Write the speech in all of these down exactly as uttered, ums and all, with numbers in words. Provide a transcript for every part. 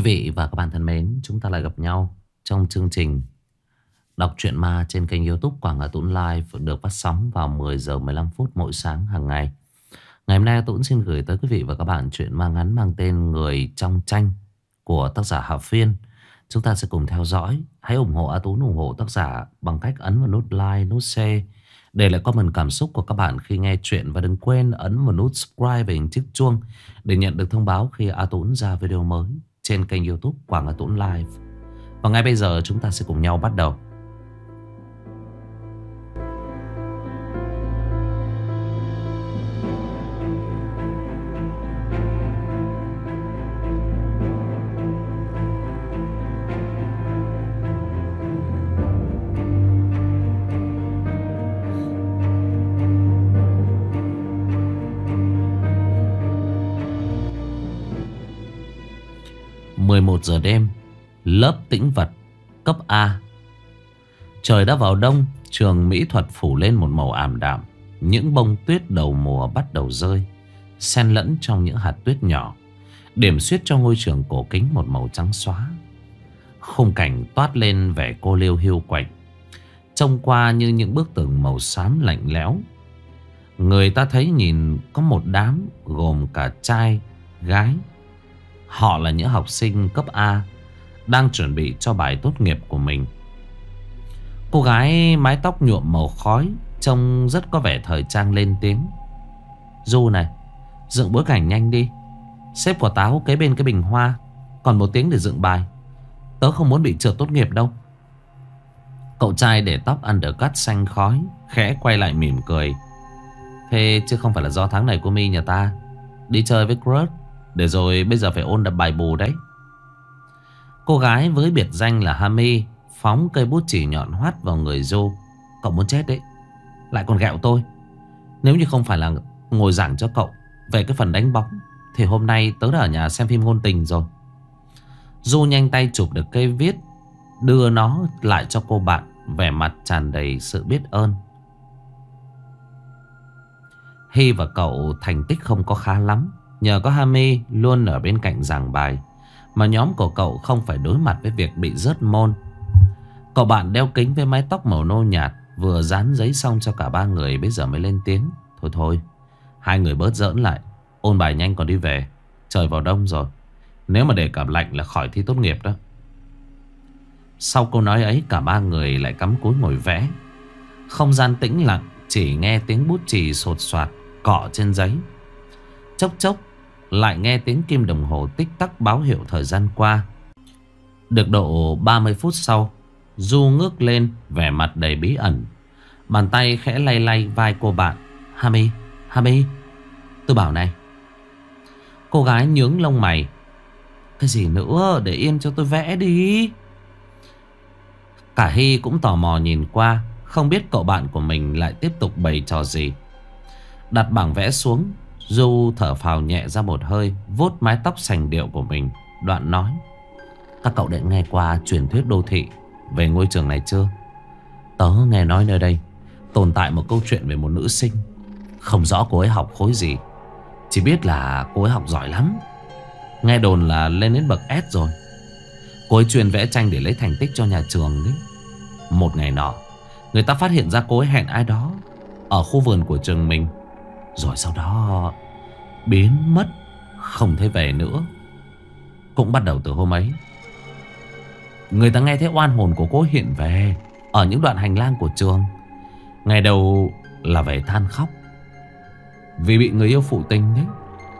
Quý vị và các bạn thân mến, chúng ta lại gặp nhau trong chương trình đọc truyện ma trên kênh YouTube Quảng Hà Tũng Live, được phát sóng vào mười giờ mười lăm phút mỗi sáng hàng ngày. Ngày hôm nay Tũng xin gửi tới quý vị và các bạn truyện ma ngắn mang tên Người Trong Tranh của tác giả Hà Phiên. Chúng ta sẽ cùng theo dõi. Hãy ủng hộ A Tũng, ủng hộ tác giả bằng cách ấn vào nút like, nút share, để lại comment cảm xúc của các bạn khi nghe chuyện. Và đừng quên ấn vào nút subscribe và hình chiếc chuông để nhận được thông báo khi A Tũng ra video mới trên kênh YouTube Quảng Hà Tũng Live. Và ngay bây giờ chúng ta sẽ cùng nhau bắt đầu. mười một giờ đêm, lớp tĩnh vật cấp A. Trời đã vào đông, trường mỹ thuật phủ lên một màu ảm đạm. Những bông tuyết đầu mùa bắt đầu rơi, xen lẫn trong những hạt tuyết nhỏ, điểm xuyết cho ngôi trường cổ kính một màu trắng xóa. Khung cảnh toát lên vẻ cô liêu hiu quạnh, trông qua như những bức tường màu xám lạnh lẽo. Người ta thấy nhìn có một đám gồm cả trai, gái. Họ là những học sinh cấp A đang chuẩn bị cho bài tốt nghiệp của mình. Cô gái mái tóc nhuộm màu khói trông rất có vẻ thời trang lên tiếng: "Du này, dựng bối cảnh nhanh đi. Xếp quả táo kế bên cái bình hoa. Còn một tiếng để dựng bài. Tớ không muốn bị trượt tốt nghiệp đâu." Cậu trai để tóc undercut xanh khói khẽ quay lại mỉm cười: "Thế chứ không phải là do tháng này cô Mi nhà ta đi chơi với crush, để rồi bây giờ phải ôn đập bài bù đấy." Cô gái với biệt danh là Hami phóng cây bút chì nhọn hoắt vào người Du. "Cậu muốn chết đấy, lại còn ghẹo tôi. Nếu như không phải là ngồi giảng cho cậu về cái phần đánh bóng thì hôm nay tớ đã ở nhà xem phim ngôn tình rồi." Du nhanh tay chụp được cây viết, đưa nó lại cho cô bạn, vẻ mặt tràn đầy sự biết ơn. Hy và cậu thành tích không có khá lắm. Nhờ có Hami luôn ở bên cạnh giảng bài mà nhóm của cậu không phải đối mặt với việc bị rớt môn. Cậu bạn đeo kính với mái tóc màu nâu nhạt vừa dán giấy xong cho cả ba người bây giờ mới lên tiếng: "Thôi thôi, hai người bớt giỡn lại, ôn bài nhanh còn đi về. Trời vào đông rồi, nếu mà để cảm lạnh là khỏi thi tốt nghiệp đó." Sau câu nói ấy, cả ba người lại cắm cúi ngồi vẽ. Không gian tĩnh lặng, chỉ nghe tiếng bút chì sột soạt cọ trên giấy. Chốc chốc lại nghe tiếng kim đồng hồ tích tắc báo hiệu thời gian qua. Được độ ba mươi phút sau, Du ngước lên, vẻ mặt đầy bí ẩn. Bàn tay khẽ lay lay vai cô bạn: "Hami, Hami, tôi bảo này." Cô gái nhướng lông mày: "Cái gì nữa, để yên cho tôi vẽ đi." Cả Hy cũng tò mò nhìn qua, không biết cậu bạn của mình lại tiếp tục bày trò gì. Đặt bảng vẽ xuống, Du thở phào nhẹ ra một hơi, vuốt mái tóc sành điệu của mình, đoạn nói: "Các cậu đã nghe qua truyền thuyết đô thị về ngôi trường này chưa? Tớ nghe nói nơi đây tồn tại một câu chuyện về một nữ sinh. Không rõ cô ấy học khối gì, chỉ biết là cô ấy học giỏi lắm. Nghe đồn là lên đến bậc S rồi. Cô ấy chuyên vẽ tranh để lấy thành tích cho nhà trường đấy. Một ngày nọ, người ta phát hiện ra cô ấy hẹn ai đó ở khu vườn của trường mình, rồi sau đó biến mất, không thấy về nữa. Cũng bắt đầu từ hôm ấy, người ta nghe thấy oan hồn của cô hiện về ở những đoạn hành lang của trường. Ngày đầu là về than khóc vì bị người yêu phụ tình đấy."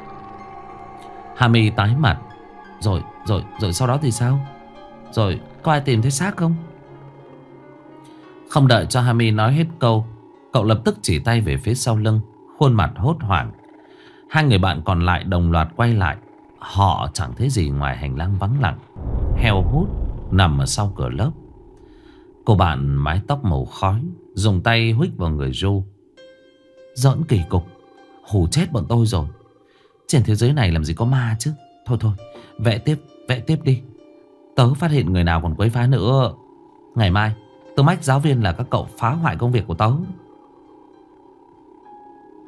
Hami tái mặt: Rồi, rồi, rồi sau đó thì sao? Rồi có ai tìm thấy xác không?" Không đợi cho Hami nói hết câu, cậu lập tức chỉ tay về phía sau lưng, khuôn mặt hốt hoảng. Hai người bạn còn lại đồng loạt quay lại. Họ chẳng thấy gì ngoài hành lang vắng lặng, heo hút nằm ở sau cửa lớp. Cô bạn mái tóc màu khói dùng tay huých vào người Du: "Giỡn kỳ cục, hù chết bọn tôi rồi. Trên thế giới này làm gì có ma chứ. Thôi thôi, vẽ tiếp, vẽ tiếp đi. Tớ phát hiện người nào còn quấy phá nữa, ngày mai tớ mách giáo viên là các cậu phá hoại công việc của tớ."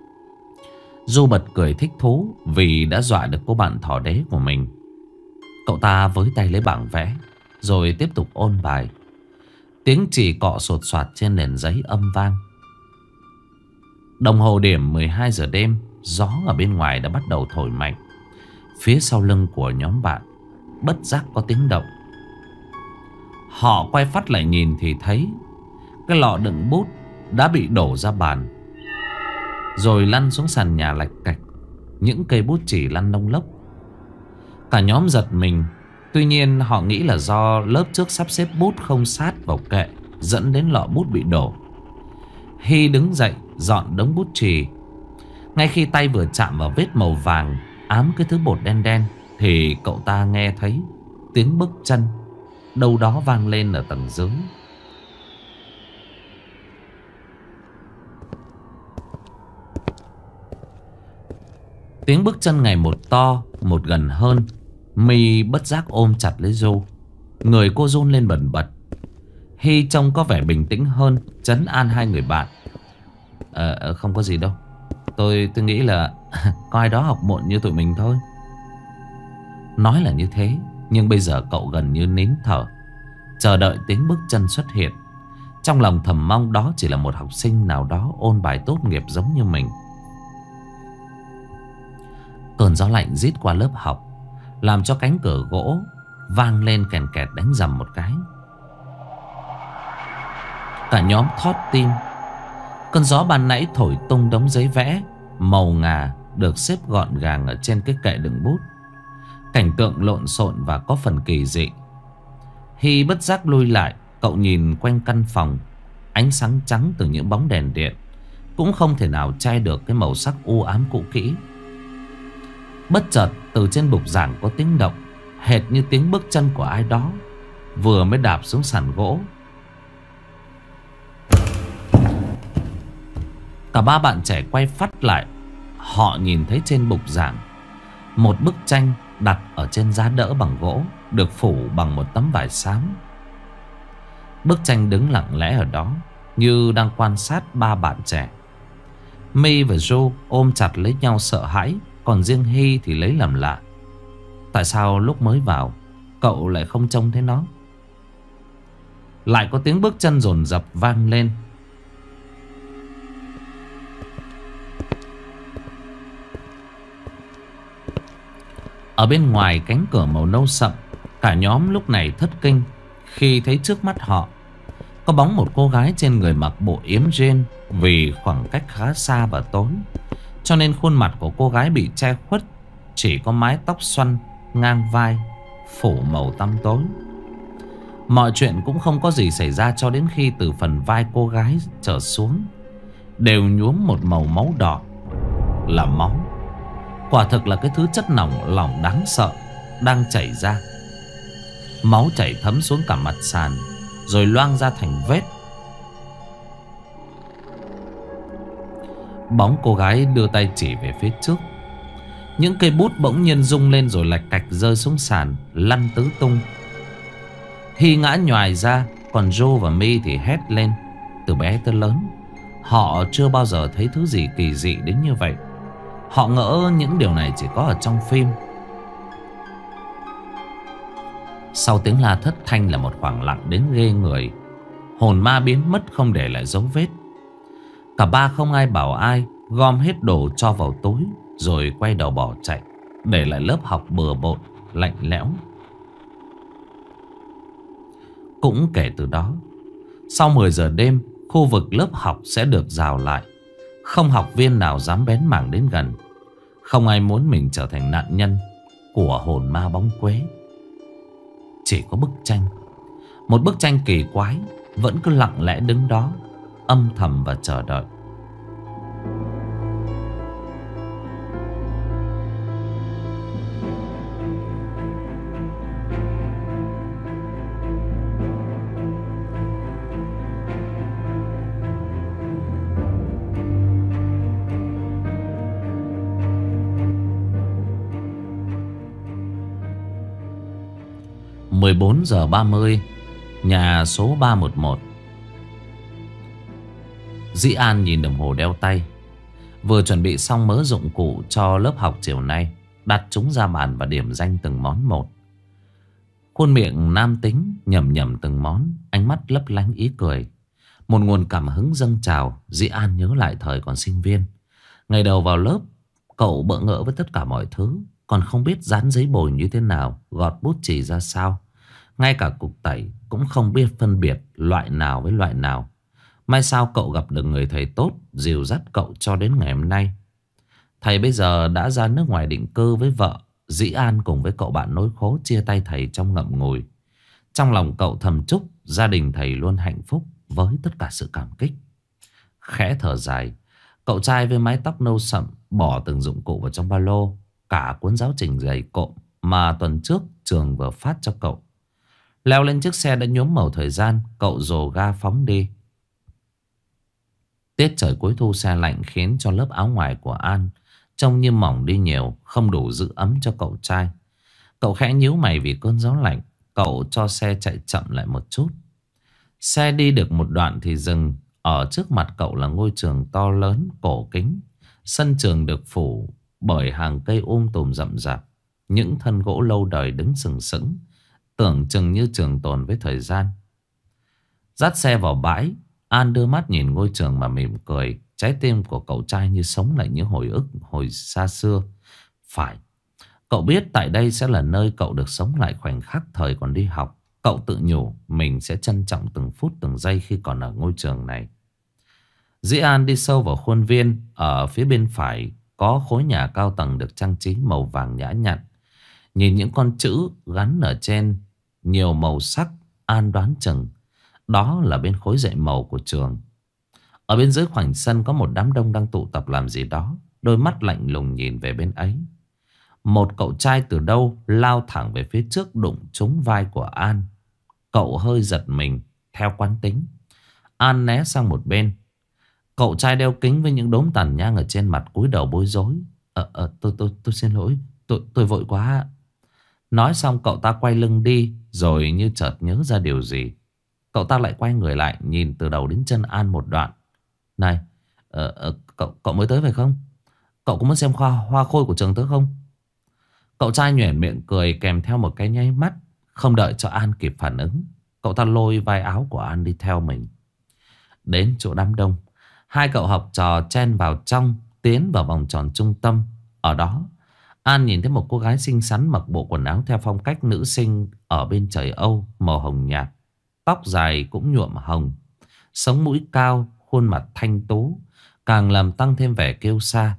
Du bật cười thích thú vì đã dọa được cô bạn thỏ đế của mình. Cậu Cậu ta với tay lấy bảng vẽ, rồi tiếp tục ôn bài. Tiếng chì cọ sột soạt trên nền giấy âm vang. Đồng hồ điểm mười hai giờ đêm. Gió ở bên ngoài đã bắt đầu thổi mạnh. Phía sau lưng của nhóm bạn bất giác có tiếng động. Họ quay phát lại nhìn thì thấy cái lọ đựng bút đã bị đổ ra bàn, rồi lăn xuống sàn nhà lạch cạch. Những cây bút chì lăn lông lốc. Cả nhóm giật mình. Tuy nhiên họ nghĩ là do lớp trước sắp xếp bút không sát vào kệ, dẫn đến lọ bút bị đổ. Hy đứng dậy dọn đống bút chì. Ngay khi tay vừa chạm vào vết màu vàng ám cái thứ bột đen đen, thì cậu ta nghe thấy tiếng bước chân đâu đó vang lên ở tầng dưới. Tiếng bước chân ngày một to, một gần hơn. My bất giác ôm chặt lấy Joe. Người cô run lên bần bật. Hy trông có vẻ bình tĩnh hơn, trấn an hai người bạn. Ờ, không có gì đâu. Tôi tôi nghĩ là có ai đó học muộn như tụi mình thôi. Nói là như thế, nhưng bây giờ cậu gần như nín thở, chờ đợi tiếng bước chân xuất hiện. Trong lòng thầm mong đó chỉ là một học sinh nào đó ôn bài tốt nghiệp giống như mình. Cơn gió lạnh rít qua lớp học, làm cho cánh cửa gỗ vang lên kèn kẹt đánh rầm một cái. Cả nhóm thót tim. Cơn gió ban nãy thổi tung đống giấy vẽ màu ngà được xếp gọn gàng ở trên cái kệ đựng bút. Cảnh tượng lộn xộn và có phần kỳ dị. Hy bất giác lui lại. Cậu nhìn quanh căn phòng. Ánh sáng trắng từ những bóng đèn điện cũng không thể nào che được cái màu sắc u ám cũ kỹ. Bất chợt từ trên bục giảng có tiếng động, hệt như tiếng bước chân của ai đó vừa mới đạp xuống sàn gỗ. Cả ba bạn trẻ quay phắt lại. Họ nhìn thấy trên bục giảng một bức tranh đặt ở trên giá đỡ bằng gỗ, được phủ bằng một tấm vải xám. Bức tranh đứng lặng lẽ ở đó, như đang quan sát ba bạn trẻ. My và Joe ôm chặt lấy nhau sợ hãi, còn riêng Hy thì lấy làm lạ. Tại sao lúc mới vào cậu lại không trông thấy nó? Lại có tiếng bước chân dồn dập vang lên. Ở bên ngoài cánh cửa màu nâu sậm, cả nhóm lúc này thất kinh khi thấy trước mắt họ có bóng một cô gái trên người mặc bộ yếm jean. Vì khoảng cách khá xa và tối, cho nên khuôn mặt của cô gái bị che khuất, chỉ có mái tóc xoăn ngang vai phủ màu tăm tối. Mọi chuyện cũng không có gì xảy ra cho đến khi từ phần vai cô gái trở xuống đều nhuốm một màu máu đỏ, là máu. Quả thực là cái thứ chất lỏng lỏng đáng sợ đang chảy ra. Máu chảy thấm xuống cả mặt sàn, rồi loang ra thành vết. Bóng cô gái đưa tay chỉ về phía trước. Những cây bút bỗng nhiên rung lên rồi lạch cạch rơi xuống sàn, lăn tứ tung. Hy ngã nhoài ra, còn Joe và My thì hét lên. Từ bé tới lớn, họ chưa bao giờ thấy thứ gì kỳ dị đến như vậy. Họ ngỡ những điều này chỉ có ở trong phim. Sau tiếng la thất thanh là một khoảng lặng đến ghê người. Hồn ma biến mất không để lại dấu vết. Cả ba không ai bảo ai, gom hết đồ cho vào túi, rồi quay đầu bỏ chạy, để lại lớp học bừa bộn, lạnh lẽo. Cũng kể từ đó, sau mười giờ đêm, khu vực lớp học sẽ được rào lại. Không học viên nào dám bén mảng đến gần. Không ai muốn mình trở thành nạn nhân của hồn ma bóng quế. Chỉ có bức tranh, một bức tranh kỳ quái, vẫn cứ lặng lẽ đứng đó, âm thầm và chờ đợi. mười bốn giờ ba mươi, nhà số ba một một. Dĩ An nhìn đồng hồ đeo tay. Vừa chuẩn bị xong mớ dụng cụ cho lớp học chiều nay, đặt chúng ra bàn và điểm danh từng món một. Khuôn miệng nam tính nhẩm nhẩm từng món, ánh mắt lấp lánh ý cười. Một nguồn cảm hứng dâng trào. Dĩ An nhớ lại thời còn sinh viên. Ngày đầu vào lớp, cậu bỡ ngỡ với tất cả mọi thứ, còn không biết dán giấy bồi như thế nào, gọt bút chì ra sao. Ngay cả cục tẩy cũng không biết phân biệt loại nào với loại nào. May sao cậu gặp được người thầy tốt, dìu dắt cậu cho đến ngày hôm nay. Thầy bây giờ đã ra nước ngoài định cư với vợ. Dĩ An cùng với cậu bạn nối khố chia tay thầy trong ngậm ngùi. Trong lòng cậu thầm chúc gia đình thầy luôn hạnh phúc với tất cả sự cảm kích. Khẽ thở dài, cậu trai với mái tóc nâu sậm bỏ từng dụng cụ vào trong ba lô, cả cuốn giáo trình dày cộm mà tuần trước trường vừa phát cho cậu. Leo lên chiếc xe đã nhuốm màu thời gian, cậu dồ ga phóng đi. Tiết trời cuối thu se lạnh khiến cho lớp áo ngoài của An trông như mỏng đi nhiều, không đủ giữ ấm cho cậu trai. Cậu khẽ nhíu mày vì cơn gió lạnh. Cậu cho xe chạy chậm lại một chút. Xe đi được một đoạn thì dừng. Ở trước mặt cậu là ngôi trường to lớn, cổ kính. Sân trường được phủ bởi hàng cây um tùm rậm rạp. Những thân gỗ lâu đời đứng sừng sững, tưởng chừng như trường tồn với thời gian. Dắt xe vào bãi, An đưa mắt nhìn ngôi trường mà mỉm cười. Trái tim của cậu trai như sống lại những hồi ức hồi xa xưa. Phải, cậu biết tại đây sẽ là nơi cậu được sống lại khoảnh khắc thời còn đi học. Cậu tự nhủ mình sẽ trân trọng từng phút từng giây khi còn ở ngôi trường này. Dĩ An đi sâu vào khuôn viên. Ở phía bên phải có khối nhà cao tầng được trang trí màu vàng nhã nhặn. Nhìn những con chữ gắn ở trên nhiều màu sắc, An đoán chừng đó là bên khối dạy màu của trường. Ở bên dưới khoảnh sân có một đám đông đang tụ tập làm gì đó. Đôi mắt lạnh lùng nhìn về bên ấy. Một cậu trai từ đâu lao thẳng về phía trước, đụng trúng vai của An. Cậu hơi giật mình. Theo quán tính, An né sang một bên. Cậu trai đeo kính với những đốm tàn nhang ở trên mặt cúi đầu bối rối. Ờ, ờ, tôi, tôi, tôi xin lỗi. Tôi, tôi vội quá. Nói xong cậu ta quay lưng đi. Rồi như chợt nhớ ra điều gì, cậu ta lại quay người lại, nhìn từ đầu đến chân An một đoạn. Này, ờ, ờ, cậu, cậu mới tới phải không? Cậu có muốn xem khoa hoa khôi của trường tớ không? Cậu trai nhoẻn miệng cười kèm theo một cái nháy mắt. Không đợi cho An kịp phản ứng, cậu ta lôi vai áo của An đi theo mình. Đến chỗ đám đông, hai cậu học trò chen vào trong, tiến vào vòng tròn trung tâm. Ở đó, An nhìn thấy một cô gái xinh xắn mặc bộ quần áo theo phong cách nữ sinh ở bên trời Âu, màu hồng nhạt. Tóc dài cũng nhuộm hồng, sống mũi cao, khuôn mặt thanh tú, càng làm tăng thêm vẻ kiêu sa.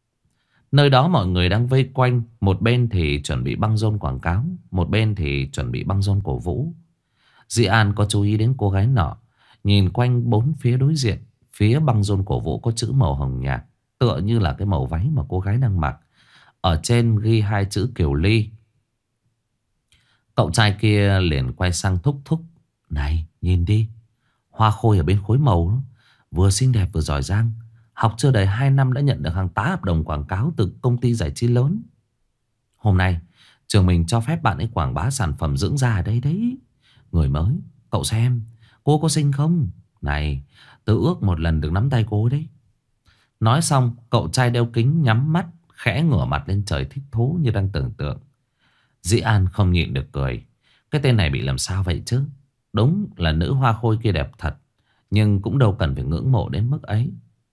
Nơi đó mọi người đang vây quanh. Một bên thì chuẩn bị băng rôn quảng cáo, một bên thì chuẩn bị băng rôn cổ vũ. Dĩ An có chú ý đến cô gái nọ. Nhìn quanh bốn phía đối diện, phía băng rôn cổ vũ có chữ màu hồng nhạt, tựa như là cái màu váy mà cô gái đang mặc. Ở trên ghi hai chữ Kiều Ly. Cậu trai kia liền quay sang thúc thúc. Này, nhìn đi, hoa khôi ở bên khối màu đó, vừa xinh đẹp vừa giỏi giang. Học chưa đầy hai năm đã nhận được hàng tá hợp đồng quảng cáo từ công ty giải trí lớn. Hôm nay trường mình cho phép bạn ấy quảng bá sản phẩm dưỡng da ở đây đấy. Người mới, cậu xem cô có xinh không? Này, tớ ước một lần được nắm tay cô đấy. Nói xong, cậu trai đeo kính nhắm mắt, khẽ ngửa mặt lên trời thích thú như đang tưởng tượng. Dĩ An không nhịn được cười. Cái tên này bị làm sao vậy chứ? Đúng là nữ hoa khôi kia đẹp thật, nhưng cũng đâu cần phải ngưỡng mộ đến mức ấy.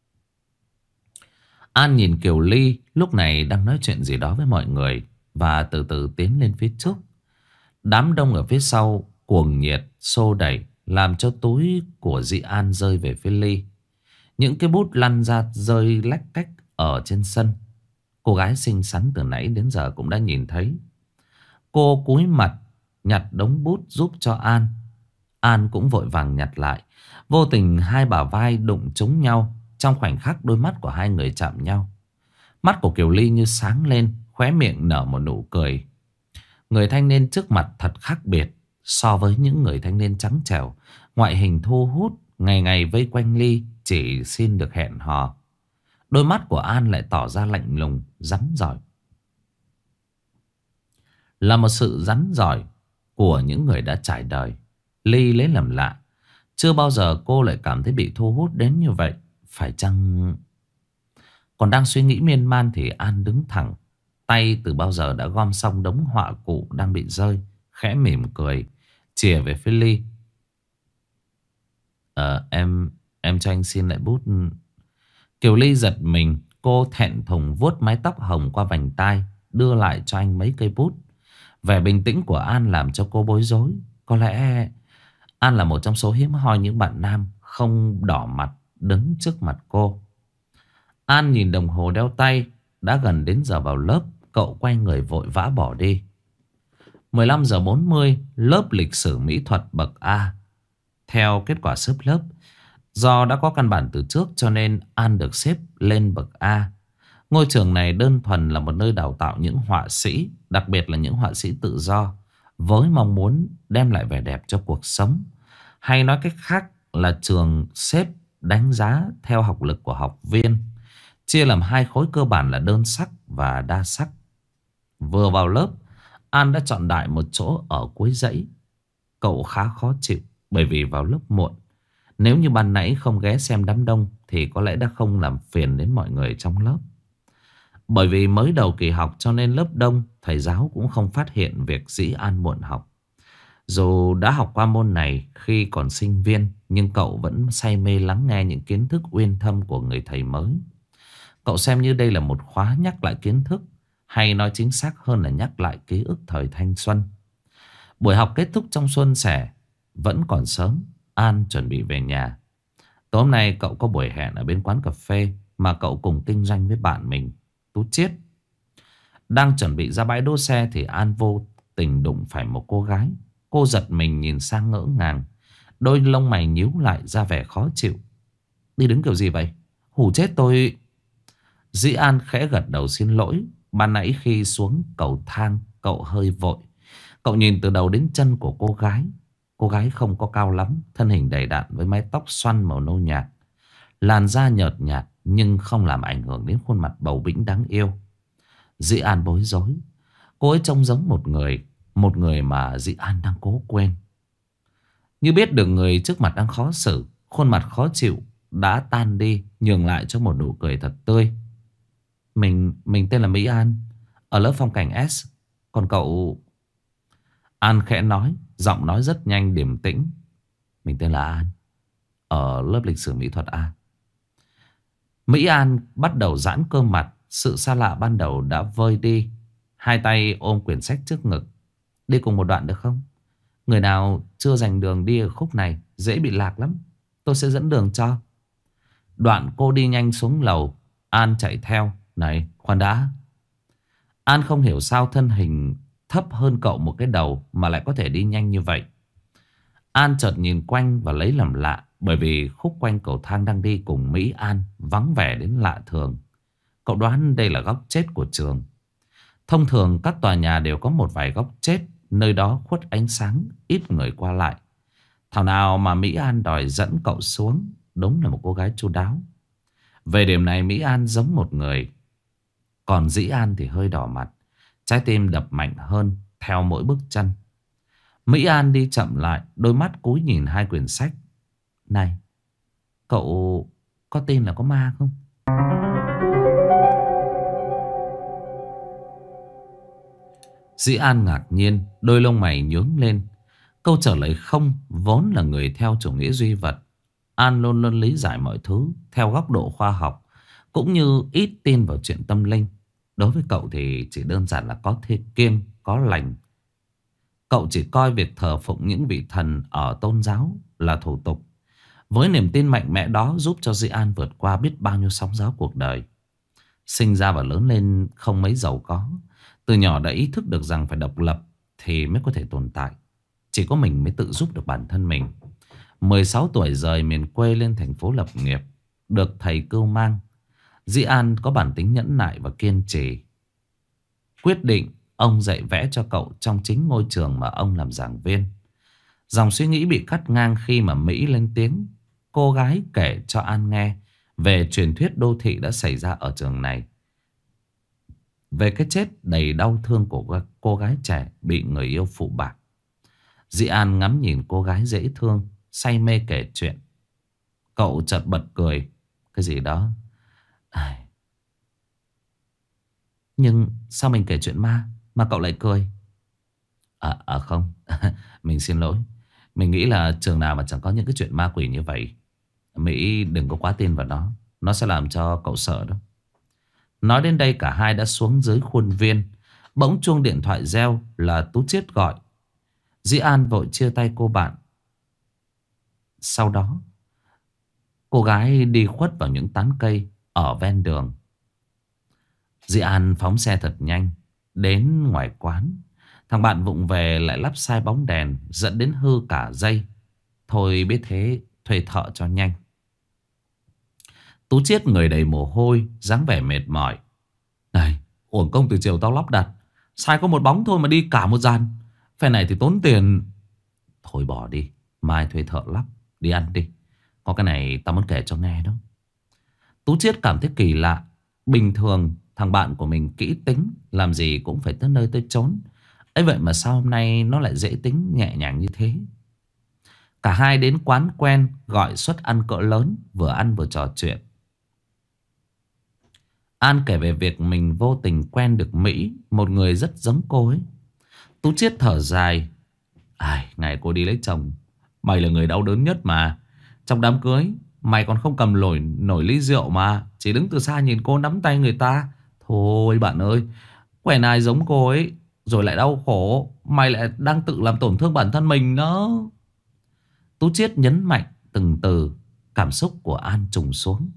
An nhìn Kiều Ly lúc này đang nói chuyện gì đó với mọi người, và từ từ tiến lên phía trước. Đám đông ở phía sau cuồng nhiệt xô đẩy, làm cho túi của Dĩ An rơi về phía Ly. Những cái bút lăn ra rơi lách cách ở trên sân. Cô gái xinh xắn từ nãy đến giờ cũng đã nhìn thấy. Cô cúi mặt nhặt đống bút giúp cho An. An cũng vội vàng nhặt lại. Vô tình hai bả vai đụng trúng nhau. Trong khoảnh khắc đôi mắt của hai người chạm nhau, mắt của Kiều Ly như sáng lên, khóe miệng nở một nụ cười. Người thanh niên trước mặt thật khác biệt so với những người thanh niên trắng trẻo, ngoại hình thu hút, ngày ngày vây quanh Ly chỉ xin được hẹn hò. Đôi mắt của An lại tỏ ra lạnh lùng, rắn giỏi. Là một sự rắn giỏi của những người đã trải đời. Ly lấy làm lạ. Chưa bao giờ cô lại cảm thấy bị thu hút đến như vậy. Phải chăng... Còn đang suy nghĩ miên man thì An đứng thẳng. Tay từ bao giờ đã gom xong đống họa cụ đang bị rơi, khẽ mỉm cười, chìa về phía Ly. Ờ em Em cho anh xin lại bút. Kiều Ly giật mình. Cô thẹn thùng vuốt mái tóc hồng qua vành tai, đưa lại cho anh mấy cây bút. Vẻ bình tĩnh của An làm cho cô bối rối. Có lẽ An là một trong số hiếm hoi những bạn nam không đỏ mặt đứng trước mặt cô. An nhìn đồng hồ đeo tay, đã gần đến giờ vào lớp. Cậu quay người vội vã bỏ đi. mười lăm giờ bốn mươi, lớp lịch sử mỹ thuật bậc A. Theo kết quả xếp lớp, do đã có căn bản từ trước cho nên An được xếp lên bậc A. Ngôi trường này đơn thuần là một nơi đào tạo những họa sĩ, đặc biệt là những họa sĩ tự do, với mong muốn đem lại vẻ đẹp cho cuộc sống. Hay nói cách khác là trường xếp đánh giá theo học lực của học viên, chia làm hai khối cơ bản là đơn sắc và đa sắc. Vừa vào lớp, An đã chọn đại một chỗ ở cuối dãy. Cậu khá khó chịu bởi vì vào lớp muộn. Nếu như ban nãy không ghé xem đám đông thì có lẽ đã không làm phiền đến mọi người trong lớp. Bởi vì mới đầu kỳ học cho nên lớp đông, thầy giáo cũng không phát hiện việc dĩ An muộn học. Dù đã học qua môn này khi còn sinh viên, nhưng cậu vẫn say mê lắng nghe những kiến thức uyên thâm của người thầy mới. Cậu xem như đây là một khóa nhắc lại kiến thức, hay nói chính xác hơn là nhắc lại ký ức thời thanh xuân. Buổi học kết thúc trong suôn sẻ. Vẫn còn sớm, An chuẩn bị về nhà. Tối hôm nay cậu có buổi hẹn ở bên quán cà phê mà cậu cùng kinh doanh với bạn mình, Tú Chiết. Đang chuẩn bị ra bãi đỗ xe thì An vô tình đụng phải một cô gái. Cô giật mình nhìn sang ngỡ ngàng, đôi lông mày nhíu lại ra vẻ khó chịu. Đi đứng kiểu gì vậy? Hù chết tôi. Dĩ An khẽ gật đầu xin lỗi. Ban nãy khi xuống cầu thang cậu hơi vội. Cậu nhìn từ đầu đến chân của cô gái. Cô gái không có cao lắm, thân hình đầy đặn với mái tóc xoăn màu nâu nhạt, làn da nhợt nhạt nhưng không làm ảnh hưởng đến khuôn mặt bầu bĩnh đáng yêu. Dĩ An bối rối. Cô ấy trông giống một người, một người mà Dĩ An đang cố quên. Như biết được người trước mặt đang khó xử, khuôn mặt khó chịu đã tan đi, nhường lại cho một nụ cười thật tươi. Mình mình tên là Mỹ An, ở lớp phong cảnh S. Còn cậu? An khẽ nói, giọng nói rất nhanh điềm tĩnh. Mình tên là An, ở lớp lịch sử mỹ thuật A. Mỹ An bắt đầu giãn cơ mặt. Sự xa lạ ban đầu đã vơi đi. Hai tay ôm quyển sách trước ngực. Đi cùng một đoạn được không? Người nào chưa dành đường đi ở khúc này dễ bị lạc lắm, tôi sẽ dẫn đường cho. Đoạn cô đi nhanh xuống lầu. An chạy theo. Này khoan đã. An không hiểu sao thân hình thấp hơn cậu một cái đầu mà lại có thể đi nhanh như vậy. An chợt nhìn quanh và lấy làm lạ, bởi vì khúc quanh cầu thang đang đi cùng Mỹ An vắng vẻ đến lạ thường. Cậu đoán đây là góc chết của trường. Thông thường các tòa nhà đều có một vài góc chết, nơi đó khuất ánh sáng, ít người qua lại. Thảo nào mà Mỹ An đòi dẫn cậu xuống. Đúng là một cô gái chu đáo. Về điểm này Mỹ An giống một người. Còn Dĩ An thì hơi đỏ mặt, trái tim đập mạnh hơn theo mỗi bước chân. Mỹ An đi chậm lại, đôi mắt cúi nhìn hai quyển sách. Này, cậu có tin là có ma không? Dĩ An ngạc nhiên, đôi lông mày nhướng lên. Câu trả lời không vốn là người theo chủ nghĩa duy vật. An luôn luôn lý giải mọi thứ theo góc độ khoa học, cũng như ít tin vào chuyện tâm linh. Đối với cậu thì chỉ đơn giản là có thế kiêng, có lành. Cậu chỉ coi việc thờ phụng những vị thần ở tôn giáo là thủ tục. Với niềm tin mạnh mẽ đó giúp cho Dĩ An vượt qua biết bao nhiêu sóng gió cuộc đời. Sinh ra và lớn lên không mấy giàu có, từ nhỏ đã ý thức được rằng phải độc lập thì mới có thể tồn tại. Chỉ có mình mới tự giúp được bản thân mình. mười sáu tuổi rời miền quê lên thành phố lập nghiệp, được thầy cưu mang. Dĩ An có bản tính nhẫn nại và kiên trì. Quyết định ông dạy vẽ cho cậu trong chính ngôi trường mà ông làm giảng viên. Dòng suy nghĩ bị cắt ngang khi mà Mỹ lên tiếng. Cô gái kể cho An nghe về truyền thuyết đô thị đã xảy ra ở trường này, về cái chết đầy đau thương của cô gái trẻ bị người yêu phụ bạc. Dĩ An ngắm nhìn cô gái dễ thương, say mê kể chuyện. Cậu chợt bật cười. Cái gì đó? À, nhưng sao mình kể chuyện ma mà cậu lại cười? À, à không. Mình xin lỗi. Mình nghĩ là trường nào mà chẳng có những cái chuyện ma quỷ như vậy. Mỹ đừng có quá tin vào nó. Nó sẽ làm cho cậu sợ đó. Nói đến đây cả hai đã xuống dưới khuôn viên. Bỗng chuông điện thoại reo là Tú Chiết gọi. Dĩ An vội chia tay cô bạn. Sau đó cô gái đi khuất vào những tán cây ở ven đường. Dĩ An phóng xe thật nhanh đến ngoài quán. Thằng bạn vụng về lại lắp sai bóng đèn, dẫn đến hư cả dây. Thôi biết thế, thuê thợ cho nhanh. Tú Chiết người đầy mồ hôi, dáng vẻ mệt mỏi. Này, uổng công từ chiều tao lắp đặt, sai có một bóng thôi mà đi cả một dàn. Phe này thì tốn tiền. Thôi bỏ đi, mai thuê thợ lắp. Đi ăn đi, có cái này tao muốn kể cho nghe đó. Tú Chiết cảm thấy kỳ lạ. Bình thường thằng bạn của mình kỹ tính, làm gì cũng phải tới nơi tới chốn. ấy vậy mà sao hôm nay nó lại dễ tính nhẹ nhàng như thế. Cả hai đến quán quen, gọi suất ăn cỡ lớn, vừa ăn vừa trò chuyện. An kể về việc mình vô tình quen được Mỹ, một người rất giống cô ấy. Tú Chiết thở dài. Ai, ngày cô đi lấy chồng, mày là người đau đớn nhất mà. Trong đám cưới mày còn không cầm nổi nổi ly rượu mà chỉ đứng từ xa nhìn cô nắm tay người ta. Thôi bạn ơi, quen ai giống cô ấy rồi lại đau khổ, mày lại đang tự làm tổn thương bản thân mình đó. Tú Chiết nhấn mạnh từng từ. Cảm xúc của An trùng xuống.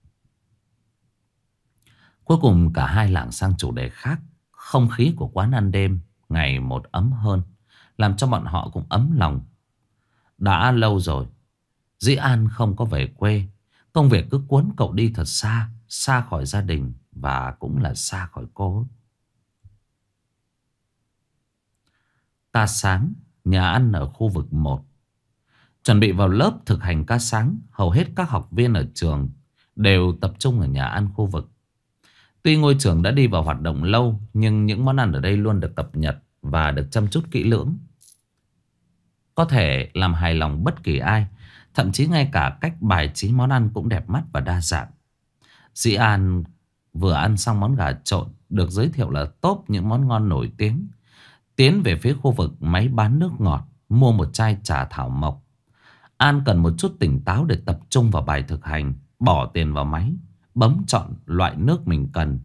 Cuối cùng cả hai lảng sang chủ đề khác. Không khí của quán ăn đêm ngày một ấm hơn, làm cho bọn họ cũng ấm lòng. Đã lâu rồi Dĩ An không có về quê. Công việc cứ cuốn cậu đi thật xa, xa khỏi gia đình và cũng là xa khỏi cô. Ca sáng, nhà ăn ở khu vực một. Chuẩn bị vào lớp thực hành ca sáng, hầu hết các học viên ở trường đều tập trung ở nhà ăn khu vực. Tuy ngôi trường đã đi vào hoạt động lâu, nhưng những món ăn ở đây luôn được cập nhật và được chăm chút kỹ lưỡng, có thể làm hài lòng bất kỳ ai. Thậm chí ngay cả cách bài trí món ăn cũng đẹp mắt và đa dạng. Dĩ An vừa ăn xong món gà trộn được giới thiệu là top những món ngon nổi tiếng, tiến về phía khu vực máy bán nước ngọt, mua một chai trà thảo mộc. An cần một chút tỉnh táo để tập trung vào bài thực hành. Bỏ tiền vào máy, bấm chọn loại nước mình cần.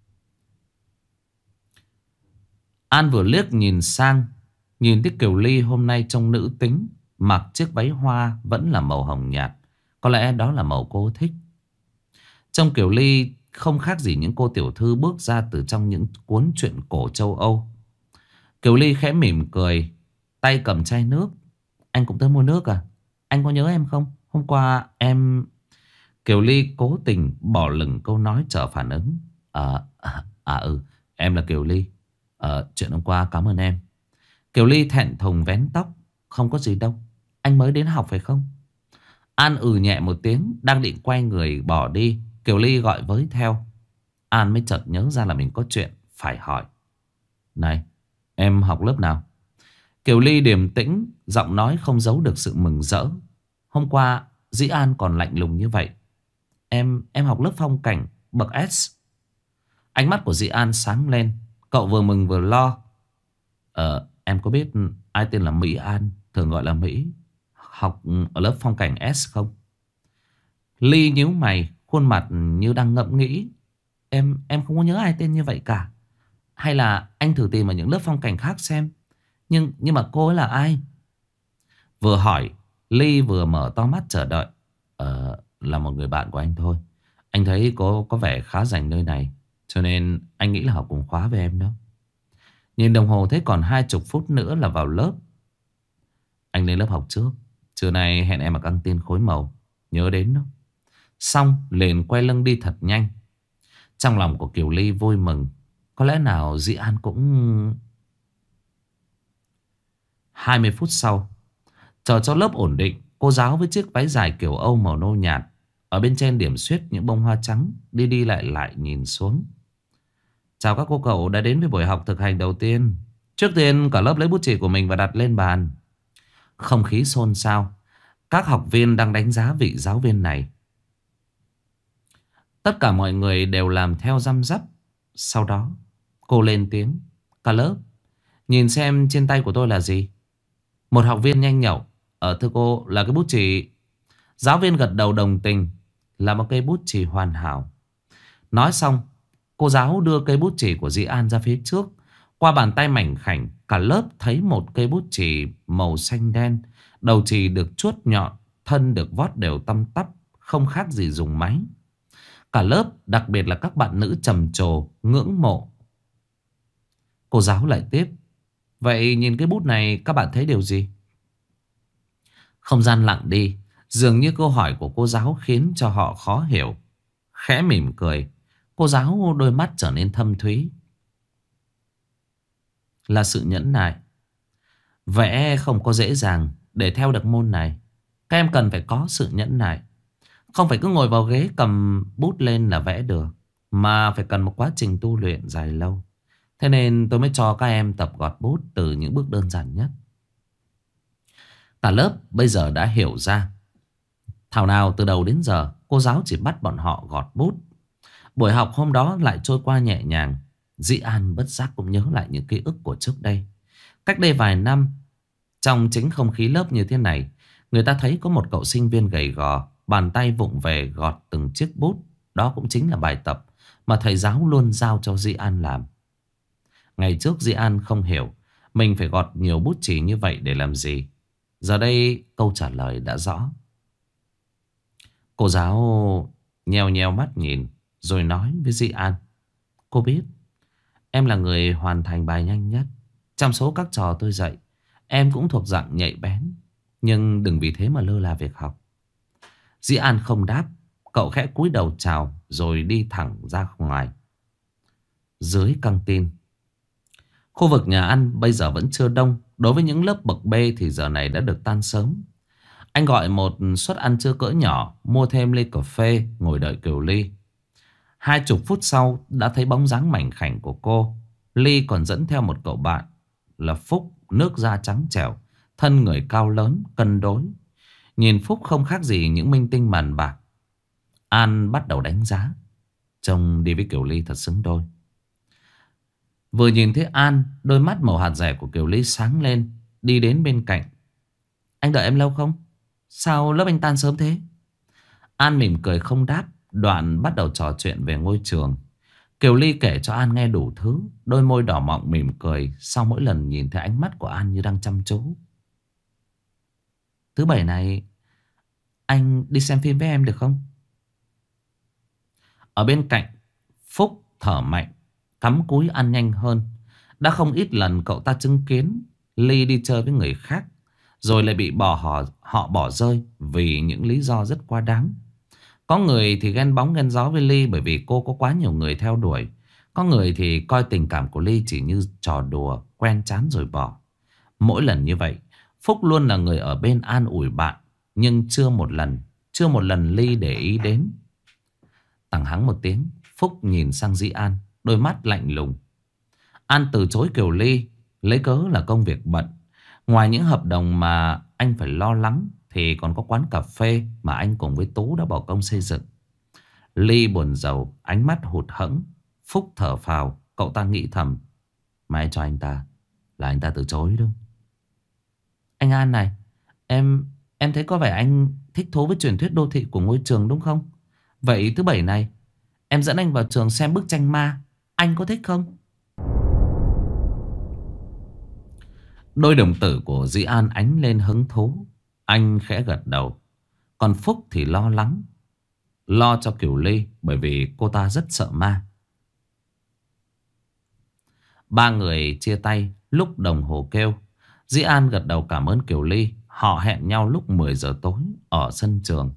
An vừa liếc nhìn sang, nhìn thấy Kiều Ly hôm nay trông nữ tính, mặc chiếc váy hoa vẫn là màu hồng nhạt. Có lẽ đó là màu cô thích. Trông Kiều Ly không khác gì những cô tiểu thư bước ra từ trong những cuốn truyện cổ châu Âu. Kiều Ly khẽ mỉm cười, tay cầm chai nước. Anh cũng tới mua nước à? Anh có nhớ em không? Hôm qua em... Kiều Ly cố tình bỏ lửng câu nói chờ phản ứng. À, à, à ừ, em là Kiều Ly. À, chuyện hôm qua cảm ơn em. Kiều Ly thẹn thùng vén tóc. Không có gì đâu, anh mới đến học phải không? An ừ nhẹ một tiếng, đang định quay người bỏ đi. Kiều Ly gọi với theo. An mới chợt nhớ ra là mình có chuyện phải hỏi. Này, em học lớp nào? Kiều Ly điềm tĩnh, giọng nói không giấu được sự mừng rỡ. Hôm qua Dĩ An còn lạnh lùng như vậy. Em em học lớp phong cảnh bậc S. Ánh mắt của Dĩ An sáng lên. Cậu vừa mừng vừa lo. Ờ, em có biết ai tên là Mỹ An, thường gọi là Mỹ, học ở lớp phong cảnh S không? Ly nhíu mày, khuôn mặt như đang ngẫm nghĩ. Em em không có nhớ ai tên như vậy cả. Hay là anh thử tìm ở những lớp phong cảnh khác xem. Nhưng nhưng mà cô ấy là ai? Vừa hỏi, Ly vừa mở to mắt chờ đợi. Ờ, là một người bạn của anh thôi. Anh thấy cô có vẻ khá rành nơi này, cho nên anh nghĩ là học cùng khóa với em đó. Nhìn đồng hồ thấy còn hai chục phút nữa là vào lớp. Anh lên lớp học trước, trưa nay hẹn em ở căng tin khối màu, nhớ đến đó. Xong liền quay lưng đi thật nhanh. Trong lòng của Kiều Ly vui mừng. Có lẽ nào Dĩ An cũng... hai mươi phút sau, chờ cho lớp ổn định, cô giáo với chiếc váy dài kiểu Âu màu nâu nhạt, ở bên trên điểm xuyết những bông hoa trắng, đi đi lại lại nhìn xuống. Chào các cô cậu đã đến với buổi học thực hành đầu tiên. Trước tiên cả lớp lấy bút chì của mình và đặt lên bàn. Không khí xôn xao. Các học viên đang đánh giá vị giáo viên này. Tất cả mọi người đều làm theo răm rắp. Sau đó cô lên tiếng. Cả lớp Nhìn xem trên tay của tôi là gì. Một học viên nhanh nhẩu. Ờ thưa cô, là cái bút chì. Giáo viên gật đầu đồng tình. Là một cây bút chì hoàn hảo. Nói xong, cô giáo đưa cây bút chì của Dĩ An ra phía trước. Qua bàn tay mảnh khảnh, cả lớp thấy một cây bút chì màu xanh đen. Đầu chì được chuốt nhọn, thân được vót đều tăm tắp, không khác gì dùng máy. Cả lớp, đặc biệt là các bạn nữ trầm trồ, ngưỡng mộ. Cô giáo lại tiếp. Vậy nhìn cái bút này các bạn thấy điều gì? Không gian lặng đi. Dường như câu hỏi của cô giáo khiến cho họ khó hiểu. Khẽ mỉm cười. Cô giáo đôi mắt trở nên thâm thúy. Là sự nhẫn nại. Vẽ không có dễ dàng. Để theo được môn này, các em cần phải có sự nhẫn nại. Không phải cứ ngồi vào ghế cầm bút lên là vẽ được, mà phải cần một quá trình tu luyện dài lâu. Thế nên tôi mới cho các em tập gọt bút từ những bước đơn giản nhất. Cả lớp bây giờ đã hiểu ra. Thảo nào từ đầu đến giờ cô giáo chỉ bắt bọn họ gọt bút. Buổi học hôm đó lại trôi qua nhẹ nhàng. Dĩ An bất giác cũng nhớ lại những ký ức của trước đây. Cách đây vài năm, trong chính không khí lớp như thế này, người ta thấy có một cậu sinh viên gầy gò, bàn tay vụng về gọt từng chiếc bút. Đó cũng chính là bài tập mà thầy giáo luôn giao cho Dĩ An làm. Ngày trước Dĩ An không hiểu mình phải gọt nhiều bút chì như vậy để làm gì. Giờ đây câu trả lời đã rõ. Cô giáo nheo nheo mắt nhìn rồi nói với Dĩ An. Cô biết em là người hoàn thành bài nhanh nhất. Trong số các trò tôi dạy, em cũng thuộc dạng nhạy bén. Nhưng đừng vì thế mà lơ là việc học. Dĩ An không đáp. Cậu khẽ cúi đầu chào rồi đi thẳng ra ngoài. Dưới căng tin, khu vực nhà ăn bây giờ vẫn chưa đông. Đối với những lớp bậc B thì giờ này đã được tan sớm. Anh gọi một suất ăn trưa cỡ nhỏ, mua thêm ly cà phê, ngồi đợi Kiều Ly. Hai chục phút sau đã thấy bóng dáng mảnh khảnh của cô. Ly còn dẫn theo một cậu bạn là Phúc, nước da trắng trẻo, thân người cao lớn, cân đối. Nhìn Phúc không khác gì những minh tinh màn bạc. An bắt đầu đánh giá. Trông đi với Kiều Ly thật xứng đôi. Vừa nhìn thấy An, đôi mắt màu hạt rẻ của Kiều Ly sáng lên, đi đến bên cạnh. Anh đợi em lâu không? Sao lớp anh tan sớm thế? An mỉm cười không đáp. Đoạn bắt đầu trò chuyện về ngôi trường. Kiều Ly kể cho An nghe đủ thứ. Đôi môi đỏ mọng mỉm cười sau mỗi lần nhìn thấy ánh mắt của An như đang chăm chú. Thứ bảy này anh đi xem phim với em được không? Ở bên cạnh, Phúc thở mạnh, cắm cúi ăn nhanh hơn. Đã không ít lần cậu ta chứng kiến Ly đi chơi với người khác, rồi lại bị bỏ họ, họ bỏ rơi vì những lý do rất quá đáng. Có người thì ghen bóng ghen gió với Ly bởi vì cô có quá nhiều người theo đuổi. Có người thì coi tình cảm của Ly chỉ như trò đùa, quen chán rồi bỏ. Mỗi lần như vậy, Phúc luôn là người ở bên an ủi bạn. Nhưng chưa một lần, chưa một lần Ly để ý đến. Tằng hắng một tiếng, Phúc nhìn sang Dĩ An, đôi mắt lạnh lùng. An từ chối Kiều Ly, lấy cớ là công việc bận. Ngoài những hợp đồng mà anh phải lo lắng, thì còn có quán cà phê mà anh cùng với Tú đã bỏ công xây dựng. Ly buồn rầu, ánh mắt hụt hẫng. Phúc thở phào, cậu ta nghĩ thầm. Mai cho anh ta là anh ta từ chối đâu. Anh An này, em em thấy có vẻ anh thích thú với truyền thuyết đô thị của ngôi trường đúng không? Vậy thứ bảy này em dẫn anh vào trường xem bức tranh ma. Anh có thích không? Đôi đồng tử của Dĩ An ánh lên hứng thú. Anh khẽ gật đầu. Còn Phúc thì lo lắng. Lo cho Kiều Ly bởi vì cô ta rất sợ ma. Ba người chia tay lúc đồng hồ kêu. Dĩ An gật đầu cảm ơn Kiều Ly. Họ hẹn nhau lúc mười giờ tối ở sân trường.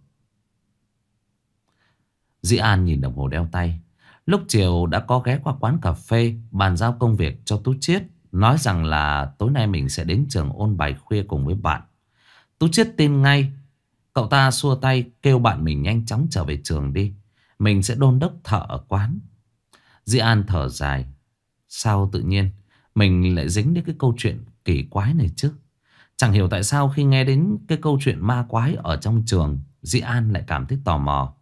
Dĩ An nhìn đồng hồ đeo tay. Lúc chiều đã có ghé qua quán cà phê bàn giao công việc cho Tú Chiết. Nói rằng là tối nay mình sẽ đến trường ôn bài khuya cùng với bạn. Tú Chiết tin ngay. Cậu ta xua tay kêu bạn mình nhanh chóng trở về trường đi. Mình sẽ đôn đốc thợ ở quán. Dĩ An thở dài. Sao tự nhiên mình lại dính đến cái câu chuyện kỳ quái này chứ? Chẳng hiểu tại sao khi nghe đến cái câu chuyện ma quái ở trong trường, Dĩ An lại cảm thấy tò mò.